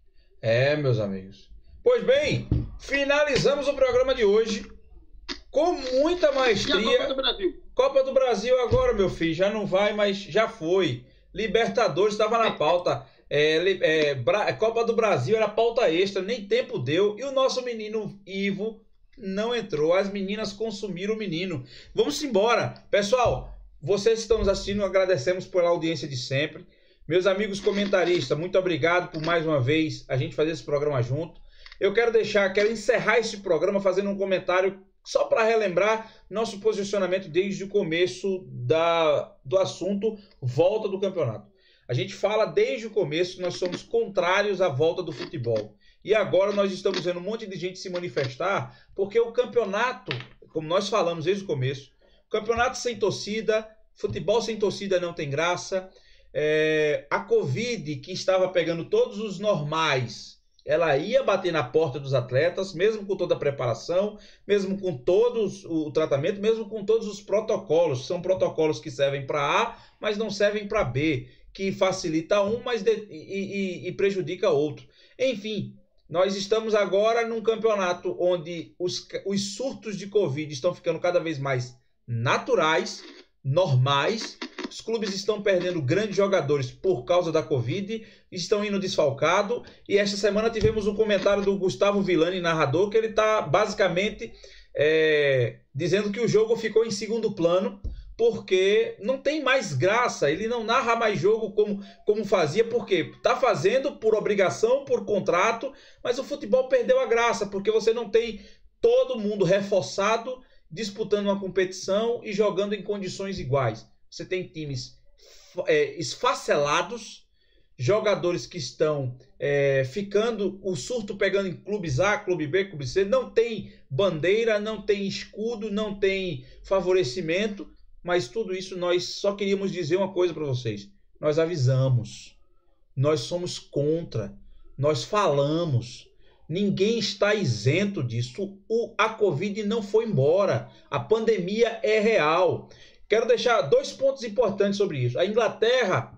É, meus amigos. Pois bem, finalizamos o programa de hoje com muita E a Copa maestria. do Brasil? Copa do Brasil agora, meu filho, já não vai, mas já foi. Libertadores estava na pauta. É, li- é, Bra- Copa do Brasil era pauta extra, nem tempo deu. E o nosso menino Ivo não entrou. As meninas consumiram o menino. Vamos embora. Pessoal, vocês que estão nos assistindo, agradecemos pela audiência de sempre. Meus amigos comentaristas, muito obrigado por mais uma vez a gente fazer esse programa junto. Eu quero deixar, quero encerrar esse programa fazendo um comentário só para relembrar nosso posicionamento desde o começo da, do assunto volta do campeonato. A gente fala desde o começo que nós somos contrários à volta do futebol. E agora nós estamos vendo um monte de gente se manifestar porque o campeonato, como nós falamos desde o começo, campeonato sem torcida, futebol sem torcida não tem graça. É, a Covid, que estava pegando todos os normais, ela ia bater na porta dos atletas, mesmo com toda a preparação, mesmo com todo o tratamento, mesmo com todos os protocolos. São protocolos que servem para A, mas não servem para B, que facilita um mas de, e, e, e prejudica outro. Enfim, nós estamos agora num campeonato onde os, os surtos de Covid estão ficando cada vez mais naturais, normais. Os clubes estão perdendo grandes jogadores por causa da Covid, estão indo desfalcados. E esta semana tivemos um comentário do Gustavo Villani, narrador, que ele está basicamente é, dizendo que o jogo ficou em segundo plano, porque não tem mais graça, ele não narra mais jogo como, como fazia, porque está fazendo por obrigação, por contrato, mas o futebol perdeu a graça, porque você não tem todo mundo reforçado, disputando uma competição e jogando em condições iguais. Você tem times é, esfacelados, jogadores que estão é, ficando, o surto pegando em clubes A, clube B, clube C, não tem bandeira, não tem escudo, não tem favorecimento, mas tudo isso nós só queríamos dizer uma coisa para vocês. Nós avisamos, nós somos contra, nós falamos, ninguém está isento disso, o, a Covid não foi embora, a pandemia é real. Quero deixar dois pontos importantes sobre isso. A Inglaterra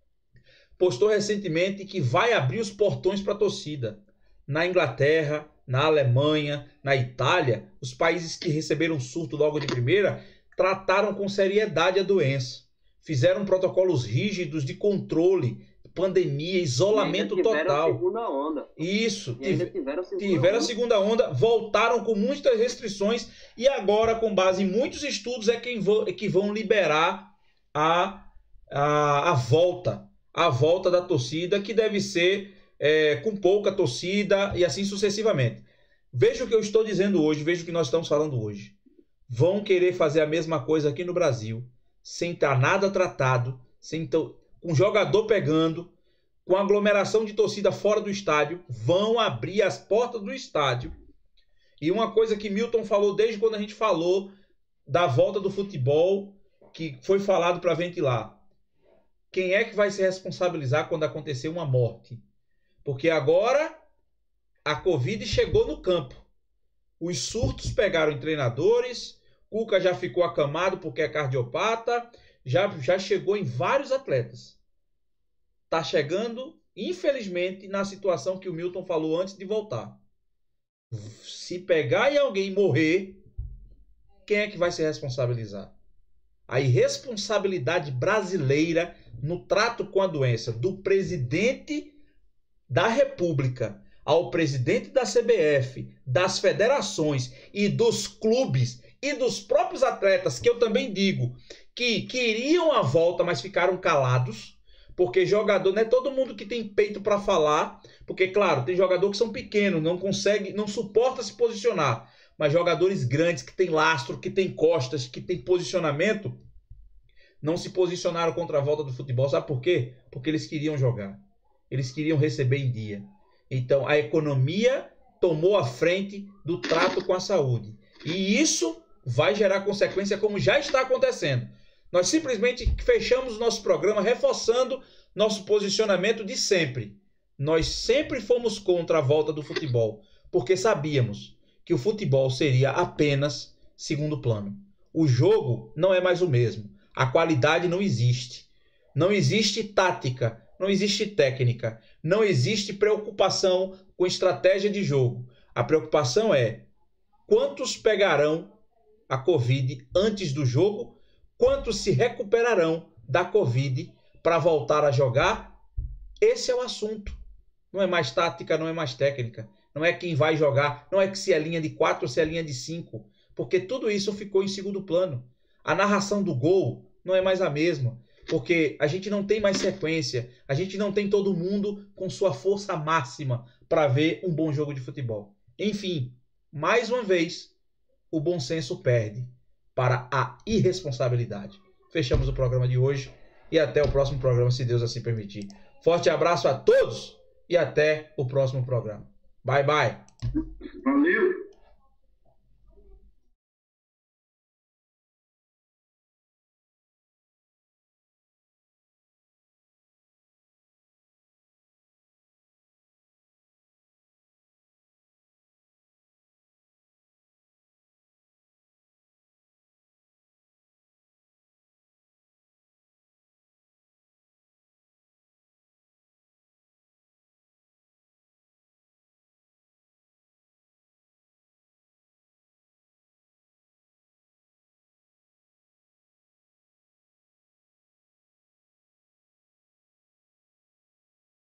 postou recentemente que vai abrir os portões para a torcida. Na Inglaterra, na Alemanha, na Itália, os países que receberam surto logo de primeira, trataram com seriedade a doença. Fizeram protocolos rígidos de controle, pandemia, isolamento total. Tiveram a segunda onda. Isso. E ainda tiveram a segunda tiveram onda. a segunda onda, voltaram com muitas restrições e agora, com base em muitos estudos, é quem vão, é que vão liberar a, a, a volta. A volta da torcida, que deve ser é, com pouca torcida e assim sucessivamente. Veja o que eu estou dizendo hoje, veja o que nós estamos falando hoje. Vão querer fazer a mesma coisa aqui no Brasil, sem estar nada tratado, sem to... com jogador pegando, com aglomeração de torcida fora do estádio, vão abrir as portas do estádio. E uma coisa que Milton falou desde quando a gente falou da volta do futebol, que foi falado para ventilar. Quem é que vai se responsabilizar quando acontecer uma morte? Porque agora a Covid chegou no campo. Os surtos pegaram em treinadores, Cuca já ficou acamado porque é cardiopata, já, já chegou em vários atletas. Está chegando, infelizmente, na situação que o Milton falou antes de voltar. Se pegar e alguém morrer, quem é que vai se responsabilizar? A irresponsabilidade brasileira no trato com a doença, do presidente da República ao presidente da C B F, das federações e dos clubes e dos próprios atletas, que eu também digo que queriam a volta, mas ficaram calados, porque jogador não é todo mundo que tem peito para falar, porque claro, tem jogador que são pequenos, não consegue, não suporta se posicionar, mas jogadores grandes que têm lastro, que têm costas, que têm posicionamento, não se posicionaram contra a volta do futebol. Sabe por quê? Porque eles queriam jogar, eles queriam receber em dia. Então a economia tomou a frente do trato com a saúde, e isso vai gerar consequência, como já está acontecendo. Nós simplesmente fechamos o nosso programa reforçando nosso posicionamento de sempre. Nós sempre fomos contra a volta do futebol, porque sabíamos que o futebol seria apenas segundo plano. O jogo não é mais o mesmo. A qualidade não existe. Não existe tática, não existe técnica, não existe preocupação com estratégia de jogo. A preocupação é quantos pegarão a Covid antes do jogo, quantos se recuperarão da Covid para voltar a jogar. Esse é o assunto. Não é mais tática, não é mais técnica. Não é quem vai jogar, não é que se é linha de quatro ou se é linha de cinco, porque tudo isso ficou em segundo plano. A narração do gol não é mais a mesma. porque a gente não tem mais sequência, a gente não tem todo mundo com sua força máxima para ver um bom jogo de futebol. Enfim, mais uma vez, o bom senso perde para a irresponsabilidade. Fechamos o programa de hoje e até o próximo programa, se Deus assim permitir. Forte abraço a todos e até o próximo programa. Bye, bye. Valeu.